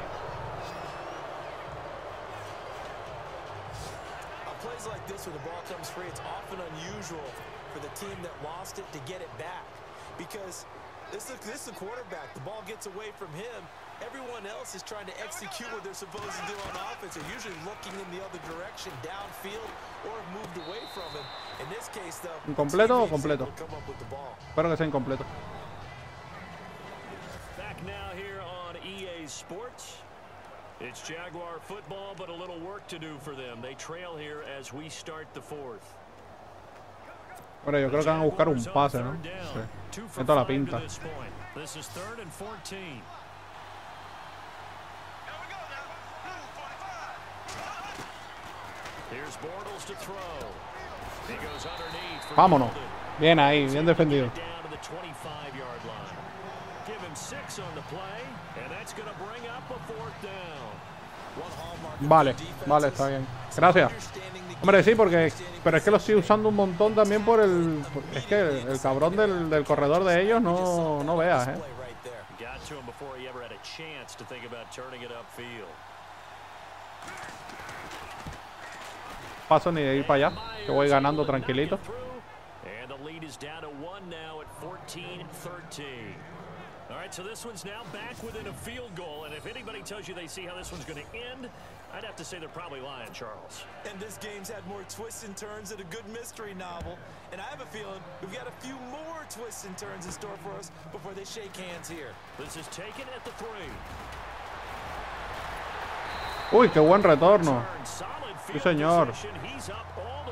Plays like this where the ball comes free, it's often unusual for the team that lost it to get it back, because this is a quarterback. The ball gets away from him. Everyone else is trying to execute what they're supposed to do on offense. They're usually looking in the other direction, downfield, or have moved away from him. In this case, though, ¿Incompleto o completo? come up with the ball. Espero que sea incompleto. Back now here on EA Sports. It's Jaguar football, but a little work to do for them. They trail here as we start the 4th. Bueno, yo creo que van a buscar un pase, ¿no? Sí. Tiene toda la pinta. This is 3rd and 14. Here's Bortles to throw. He goes underneath. Vámonos. Bien ahí, bien defendido. Down to the 25-yard line. Give him 6 on the play, and that's going to bring up a 4th down. Vale, está bien. Gracias. Hombre, sí, pero es que lo estoy usando un montón también por el... Es que el cabrón del corredor de ellos no veas, Paso ni de ir para allá, que voy ganando tranquilito. All right, so this one's now back within a field goal, and if anybody tells you they see how this one's going to end, I'd have to say they're probably lying, Charles. And this game's had more twists and turns than a good mystery novel, and I have a feeling we've got a few more twists and turns in store for us before they shake hands here. This is taken at the 3. Uy, qué buen retorno. Sí, señor. He's up all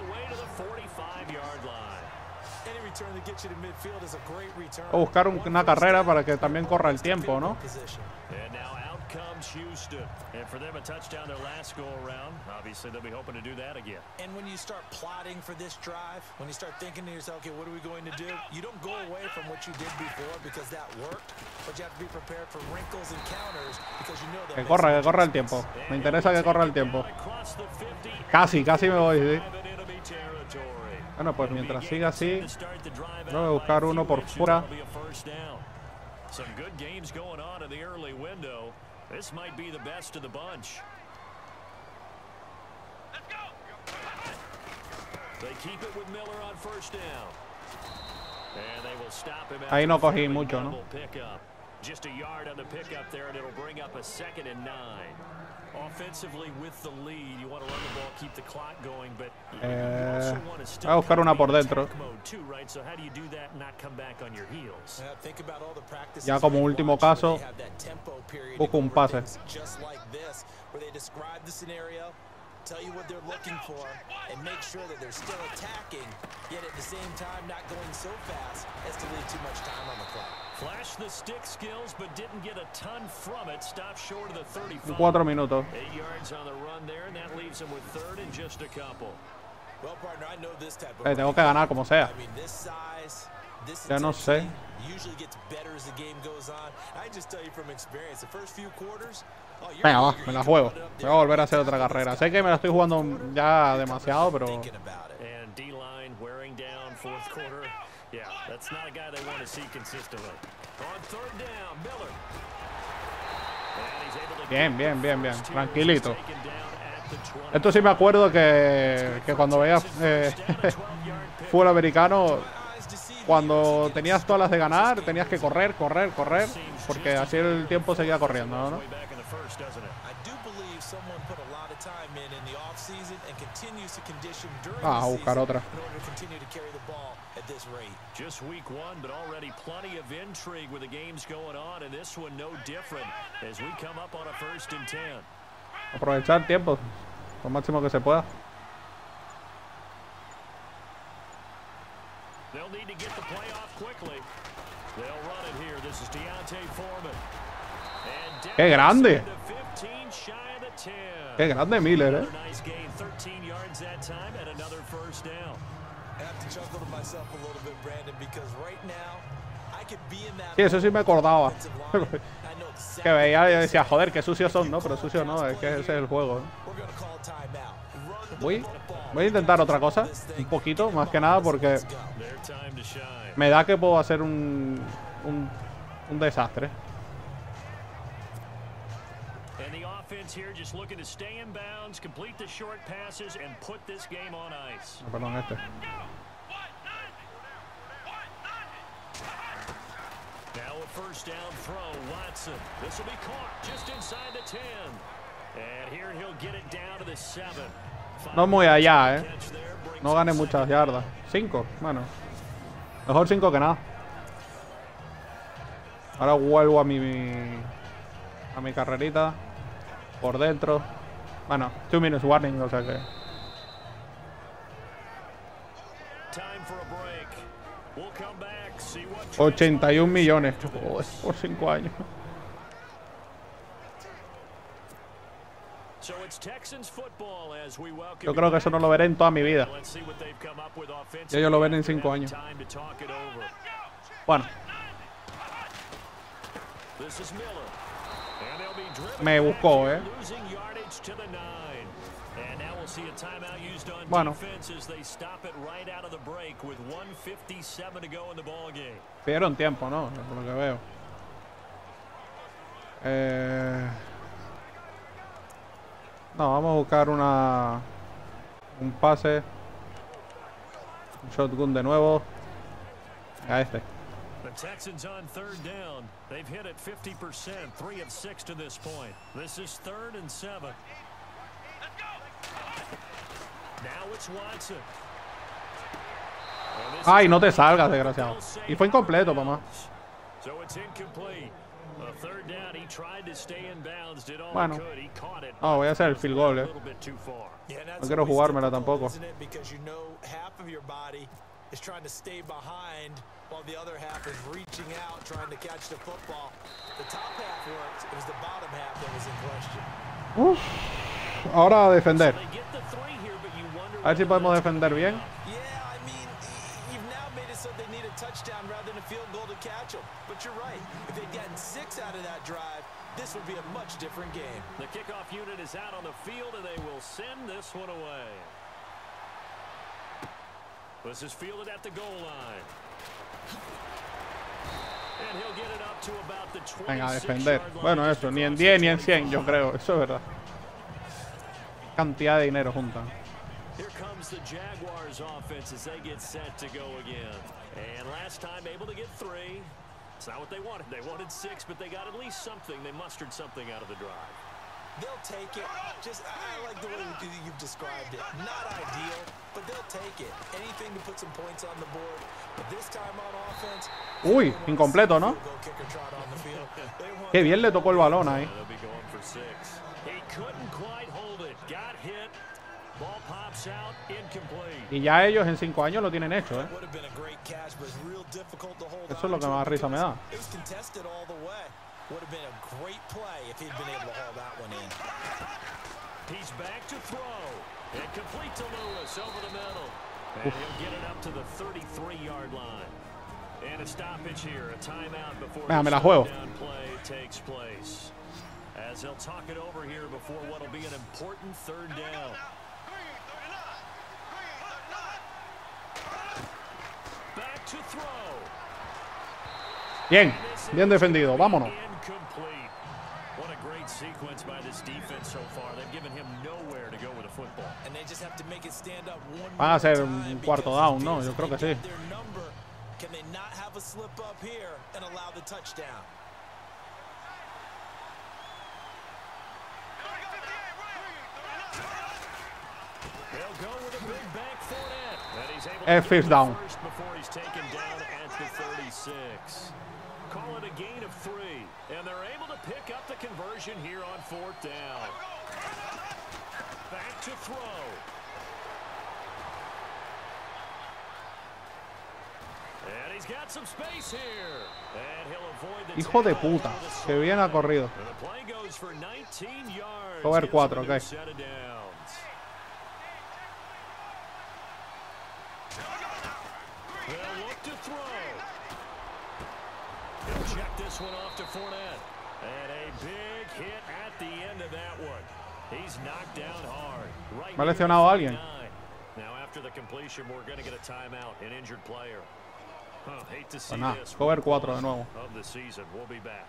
get you to midfield is a great return. O buscar una carrera para que también corra el tiempo, ¿no? And now out comes Houston. And for them, a touchdown their last go around. Obviously, they'll be hoping to do that again. And when you start plotting for this drive, when you start thinking to yourself, okay, what are we going to do? You don't go away from what you did before because that worked, but you have to be prepared for wrinkles and counters because you know Que corra el tiempo. Me interesa que corra el tiempo. Casi me voy, sí. Bueno, pues mientras siga así, voy a buscar uno por fuera. Some good games going on in the early window. This might be the best of the bunch. Let's go. They keep it with Miller on first down. And they will stop him. Ahí no cogí mucho, ¿no? Just a yard on the pickup there, and it'll bring up a 2nd and 9. Offensively with the lead, you want to run the ball, keep the clock going, but you also want to still voy a buscar una por dentro. too, right? So how do you do that and not come back on your heels? Think about all the practices. Ya como último caso, busco un pase. Just like this, where they describe the scenario, tell you what they're looking for, and make sure that they're still attacking, yet at the same time not going so fast as to leave too much time on the clock. Flashed the stick skills, but didn't get a ton from it. Stopped short of the 35. 4 minutos. 8 yards on the run there, and that leaves him with 3rd and just a couple. Well, partner, I know this type of Tengo que ganar como sea. I mean, this size, this Ya no sé. usually gets better as the game goes on. I just tell you from experience, the first few quarters, Venga, va, me la juego. Voy a volver a hacer otra carrera. Sé que me la estoy jugando ya demasiado, pero... And D-line wearing down 4th quarter. Yeah, that's not a guy they want to see consistently. On 3rd down, Miller. Bien. Tranquilito. Esto sí me acuerdo que cuando veía fútbol americano, cuando tenías todas las de ganar, tenías que correr, porque así el tiempo seguía corriendo, ¿no? Ah, a buscar otra. Just week 1, but already plenty of intrigue with the games going on, and this one no different as we come up on a 1st and 10. Aprovechar tiempo lo máximo que se pueda. They'll need to get the play off quickly. They'll run it here. This is Deontay Foreman. And ¡Qué grande! 15 shy of the 10. ¡Qué grande Miller, Another nice gain, 13 yards that time, and another 1st down. I have to chuckle to myself a little bit, Brandon, because right now I could be in that. Sí, eso sí me acordaba. Que veía y decía, joder, qué sucios son, ¿no? Pero sucio no, es que ese es el juego, ¿no? Voy a intentar otra cosa, un poquito, más que nada, porque me da que puedo hacer un desastre. And the offense here just looking to stay in bounds, complete the short passes, and put this game on ice. No, perdón, este. Now a 1st down throw, Watson. This will be caught just inside the 10. And here he'll get it down to the 7. No muy allá, No gané muchas yardas. 5, bueno. Mejor 5 que nada. Ahora vuelvo a mi carrerita. Por dentro. Bueno, 2 minutes warning, o sea que... 81 millones. Oh, por 5 años. Yo creo que eso no lo veré en toda mi vida. Y ellos lo ven en 5 años. Bueno. Me buscó, Bueno. Pidieron tiempo, ¿no? Por lo que veo. No, vamos a buscar un pase. Un shotgun de nuevo. A este. The Texans on 3rd down. They've hit it 50%, 3 of 6 to this point. This is 3rd and 7. Now it's Watson. Ay, no te salgas, desgraciado. Y fue incompleto, mamá. So it's incomplete. A 3rd down, he tried to stay in bounds, did all Bueno. he could. He caught it. No, voy a hacer el field goal, A little bit too far. No quiero jugármela tampoco. is trying to stay behind while the other half is reaching out, trying to catch the football. The top half worked. It was the bottom half that was in question. Uf. Ahora a defender. They get the three here, but you wonder A ver si podemos defender bien. Yeah, I mean, you've now made it so they need a touchdown rather than a field goal to catch them. But you're right. If they'd gotten 6 out of that drive, this would be a much different game. the kickoff unit is out on the field, and they will send this one away. This is fielded at the goal line. And he'll get it up to about the 26 Venga, a defender. yard line. Bueno, Just eso, ni en across 10 the ni en 100, 25. yo creo. Eso es verdad. Cantidad de dinero juntan. Here comes the Jaguars offense as they get set to go again. And last time able to get 3. It's not what they wanted. They wanted 6, but they got at least something. They mustered something out of the drive. They'll take it. Just, I like the way you've described it. Not ideal, but they'll take it. Anything to put some points on the board. But this time on offense, Uy, incompleto, ¿no? go kick or trot on the field. They want Qué bien le tocó el balón ahí. They'll be going for 6. He couldn't quite hold it. Got hit. Ball pops out. Incomplete. Y ya ellos en 5 años lo tienen hecho, ¿eh? would have been a great catch, but it's real difficult to hold Eso es lo on que to más risa me da. because It was contested all the way. Would have been a great play if he'd been able to haul that one in. He's back to throw. And complete to Lewis over the middle. And he'll get it up to the 33-yard line. And a stoppage here. A timeout before Venga, me the la juego. shutdown play takes place. As they'll talk it over here before what will be an important 3rd down. Back to throw. Bien, bien defendido. Vámonos. Incomplete. What a great sequence by this defense so far. They've given him nowhere to go with the football. And they just have to make it stand up one Van a more ser time un cuarto because down, ¿no? if Yo creo que they sí. get their number, can they not have a slip up here and allow the touchdown? They'll go with a big back Fournette. And he's able And to first get down. the first before he's taken down at the 36. Call it a gain of 3. And they're able to pick up the conversion here on 4th down. Back to throw. And he's got some space here. And he'll avoid the Hijo de tackle puta. for the Que bien ha corrido. And the play goes for 19 yards. Cover Gives 4, them a new ok. set of downs. They'll look to throw. He'll check this one off to Fournette. And a big hit at the end of that one. He's knocked down hard. Right ¿Me ha near lesionado the a alguien? 39. Now after the completion, we're going to get a timeout, an injured player. Hate to see Pues nada, this. cover 4 de nuevo. Of the season. We'll be back.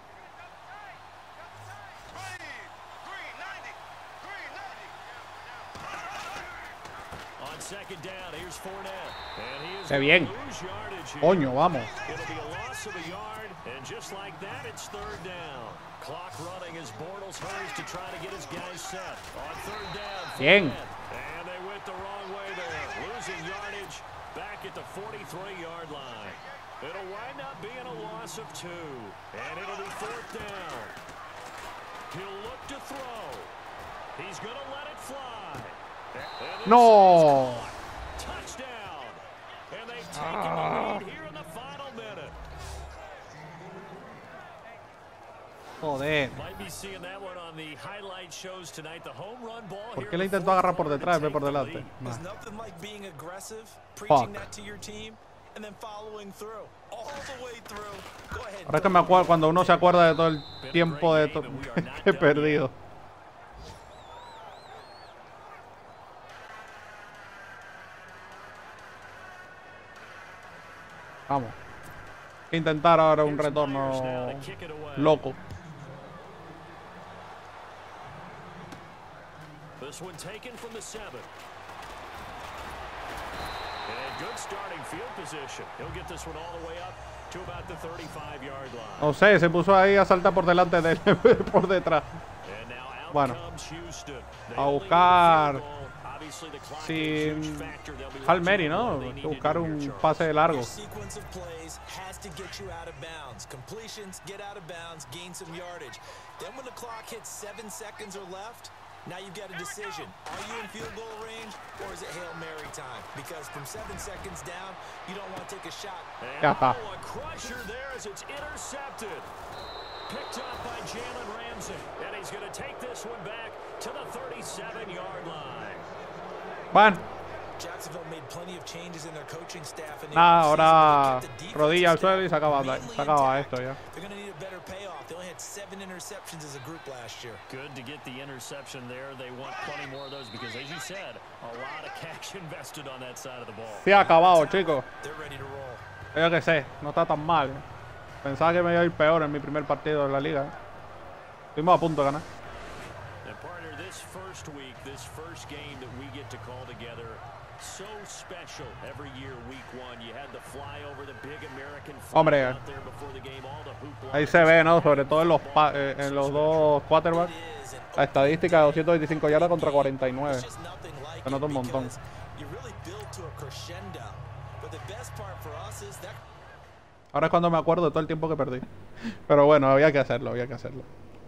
On 2nd down, here's Fournette. And he is Qué bien. gonna lose yardage here. Coño, vamos. It'll be a loss of a yard, and just like that, it's 3rd down. Clock running as Bortles hurries to try to get his guys set. On 3rd down, Bien. Fournette. And they went the wrong way there, losing yardage back at the 43-yard line. It'll wind up being a loss of 2, and it'll be 4th down. He'll look to throw. He's going to let it fly. And No. touchdown. And they've taken the lead here in the final minute. Joder. Might be seeing that one on the highlight shows tonight. The home run ball ¿Por here qué le in the intentó agarrar por fourth detrás en quarter vez por to take the delante? lead. Nah. There's nothing like being aggressive, Fuck. preaching that to your team, and then following through. All the way through. Go ahead. Ahora es que me acuerdo cuando uno se acuerda de todo el tiempo de que he perdido. Vamos. Intentar ahora un retorno loco. This one taken from the 7. And good starting field position. He'll get this one all the way up to about the 35-yard line. No sé, se puso ahí a saltar por delante de él, por detrás. And now out Bueno, comes Houston. They a only need buscar field goal. Obviously, the clock is a sin huge factor. They'll be Hail watching Mary, what ¿no? they need to Buscar do here, un Charles. pase largo. Your sequence of plays has to get you out of bounds. Completions, get out of bounds, gain some yardage. Then when the clock hits 7 seconds or left, Now you've got a decision. Are you in field goal range or is it Hail Mary time? Because from 7 seconds down, you don't want to take a shot. Ya está. Oh, a crusher there as it's intercepted. Picked up by Jalen Ramsey. And he's going to take this one back to the 37-yard line. Bueno. Jacksonville made plenty of changes in their coaching staff. Nada, ahora rodilla al suelo y se acaba esto ya. They're going to need a better payoff. They only had 7 interceptions as a group last year. Good to get the interception there. They want plenty more of those because, as you said, a lot of cash invested on that side of the ball. Se ha acabado, chicos. They're ready to roll. Yo que sé, no está tan mal. Pensaba que me iba a ir peor en mi primer partido de la liga. Estuvimos a punto de ganar. And partner, this first week, this first game that we get to call together, so special every year. Week 1, you had the fly over the big American flag Hombre, out there before the game, all the hoopla. ahí se ve, ¿no? Sobre todo en los dos quarterbacks. La estadística de 225 yardas contra 49. It's just nothing like Se nota un it montón. because you really build to a crescendo. But the best part for us is that Ahora es cuando me acuerdo de todo el tiempo que perdí. Pero bueno, había que hacerlo, había que hacerlo.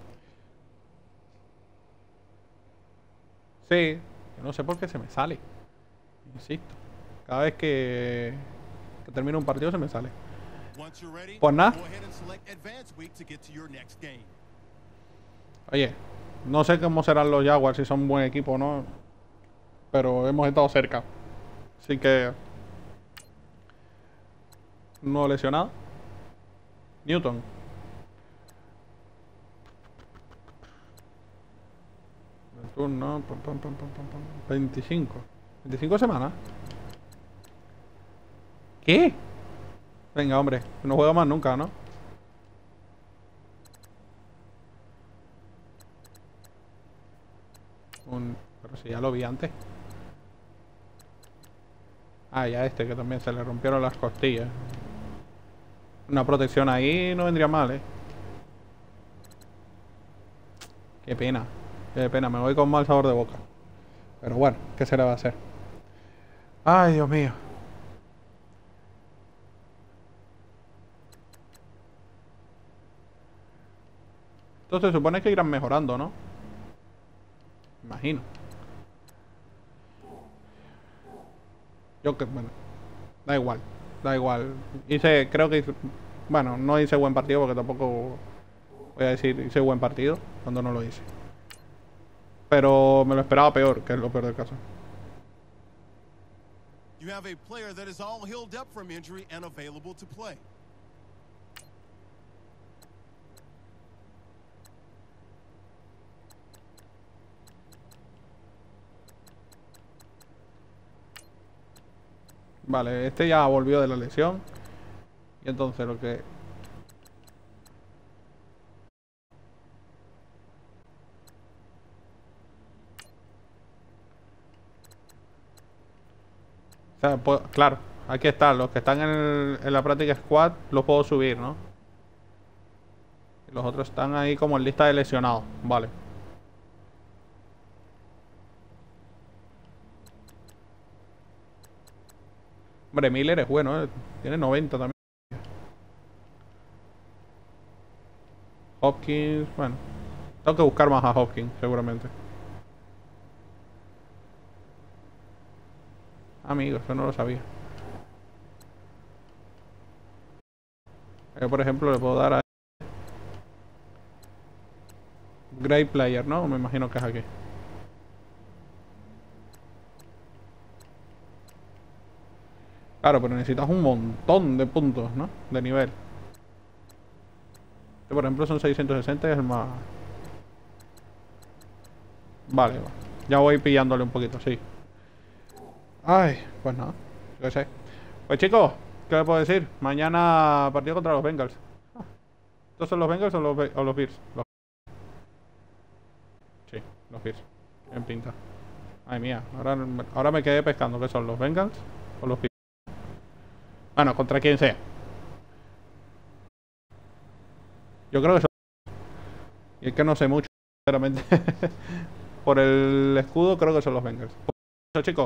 Sí, yo no sé por qué se me sale. Insisto. Cada vez que termino un partido se me sale. Pues nada. Oye, no sé cómo serán los Jaguars, si son buen equipo o no. Pero hemos estado cerca. Así que... no lesionado. Newton. Turno. 25. 25 semanas. ¿Qué? Venga, hombre. No juega más nunca, ¿no? Pero si ya lo vi antes. Ah, ya este que también se le rompieron las costillas. Una protección ahí no vendría mal, Qué pena. Qué pena. Me voy con mal sabor de boca. Pero bueno, ¿qué se le va a hacer? Ay, Dios mío. Entonces se supone que irán mejorando, ¿no? Imagino. Yo que, bueno, da igual, da igual. Creo que hice, bueno, no hice buen partido porque tampoco voy a decir hice buen partido cuando no lo hice. Pero me lo esperaba peor, que es lo peor del caso. You have a player that is all healed up from injury and available to play. Vale, este ya volvió de la lesión. Y entonces lo que... O sea, claro, aquí están. Los que están en la práctica squad los puedo subir, ¿no? Y los otros están ahí como en lista de lesionados. Vale. Hombre, Miller es bueno, tiene 90 también. Hopkins, bueno. Tengo que buscar más a Hopkins, seguramente. Amigo, eso no lo sabía. Yo, por ejemplo, le puedo dar a... Great Player, ¿no? Me imagino que es aquí. Claro, pero necesitas un montón de puntos, ¿no? De nivel. Este, por ejemplo, son 660 y es el más... Vale, va. Ya voy pillándole un poquito, sí. Ay, pues nada. Yo qué sé. Pues chicos, ¿qué le puedo decir? Mañana partido contra los Bengals. ¿Estos son los Bengals o los Bears? Sí, los Bears. En pinta. Ay mía, ahora me quedé pescando. ¿Qué son, los Bengals o los Bears? Bueno, contra quien sea. Yo creo que son... Y es que no sé mucho, sinceramente. Por el escudo creo que son los Bengals. Por eso, chicos.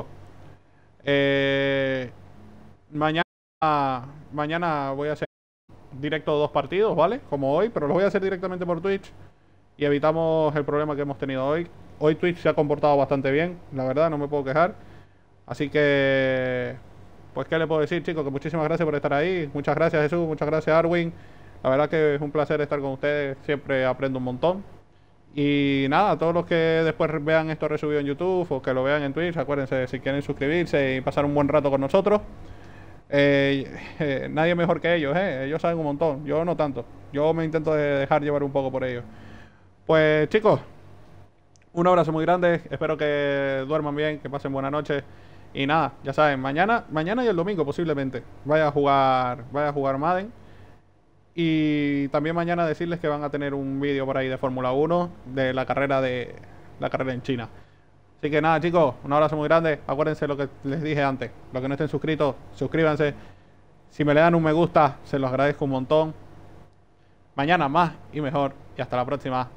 Mañana voy a hacer directo 2 partidos, ¿vale? Como hoy, pero los voy a hacer directamente por Twitch. Y evitamos el problema que hemos tenido hoy, Hoy Twitch se ha comportado bastante bien, la verdad, no me puedo quejar. Así que, pues, ¿qué le puedo decir, chicos? Que muchísimas gracias por estar ahí. Muchas gracias, Jesús. Muchas gracias, Arwin. La verdad que es un placer estar con ustedes. Siempre aprendo un montón. Y nada, a todos los que después vean esto resubido en YouTube o que lo vean en Twitch, acuérdense, si quieren suscribirse y pasar un buen rato con nosotros. Nadie mejor que ellos, ellos saben un montón, yo no tanto. Yo me intento dejar llevar un poco por ellos. Pues chicos, un abrazo muy grande. Espero que duerman bien, que pasen buena noche. Y nada, ya saben, mañana y el domingo posiblemente vaya a jugar Madden. Y también mañana decirles que van a tener un vídeo por ahí de Fórmula 1 de la carrera en China. Así que nada, chicos, un abrazo muy grande. Acuérdense lo que les dije antes. Los que no estén suscritos, suscríbanse. Si me le dan un me gusta, se los agradezco un montón. Mañana más y mejor. Y hasta la próxima.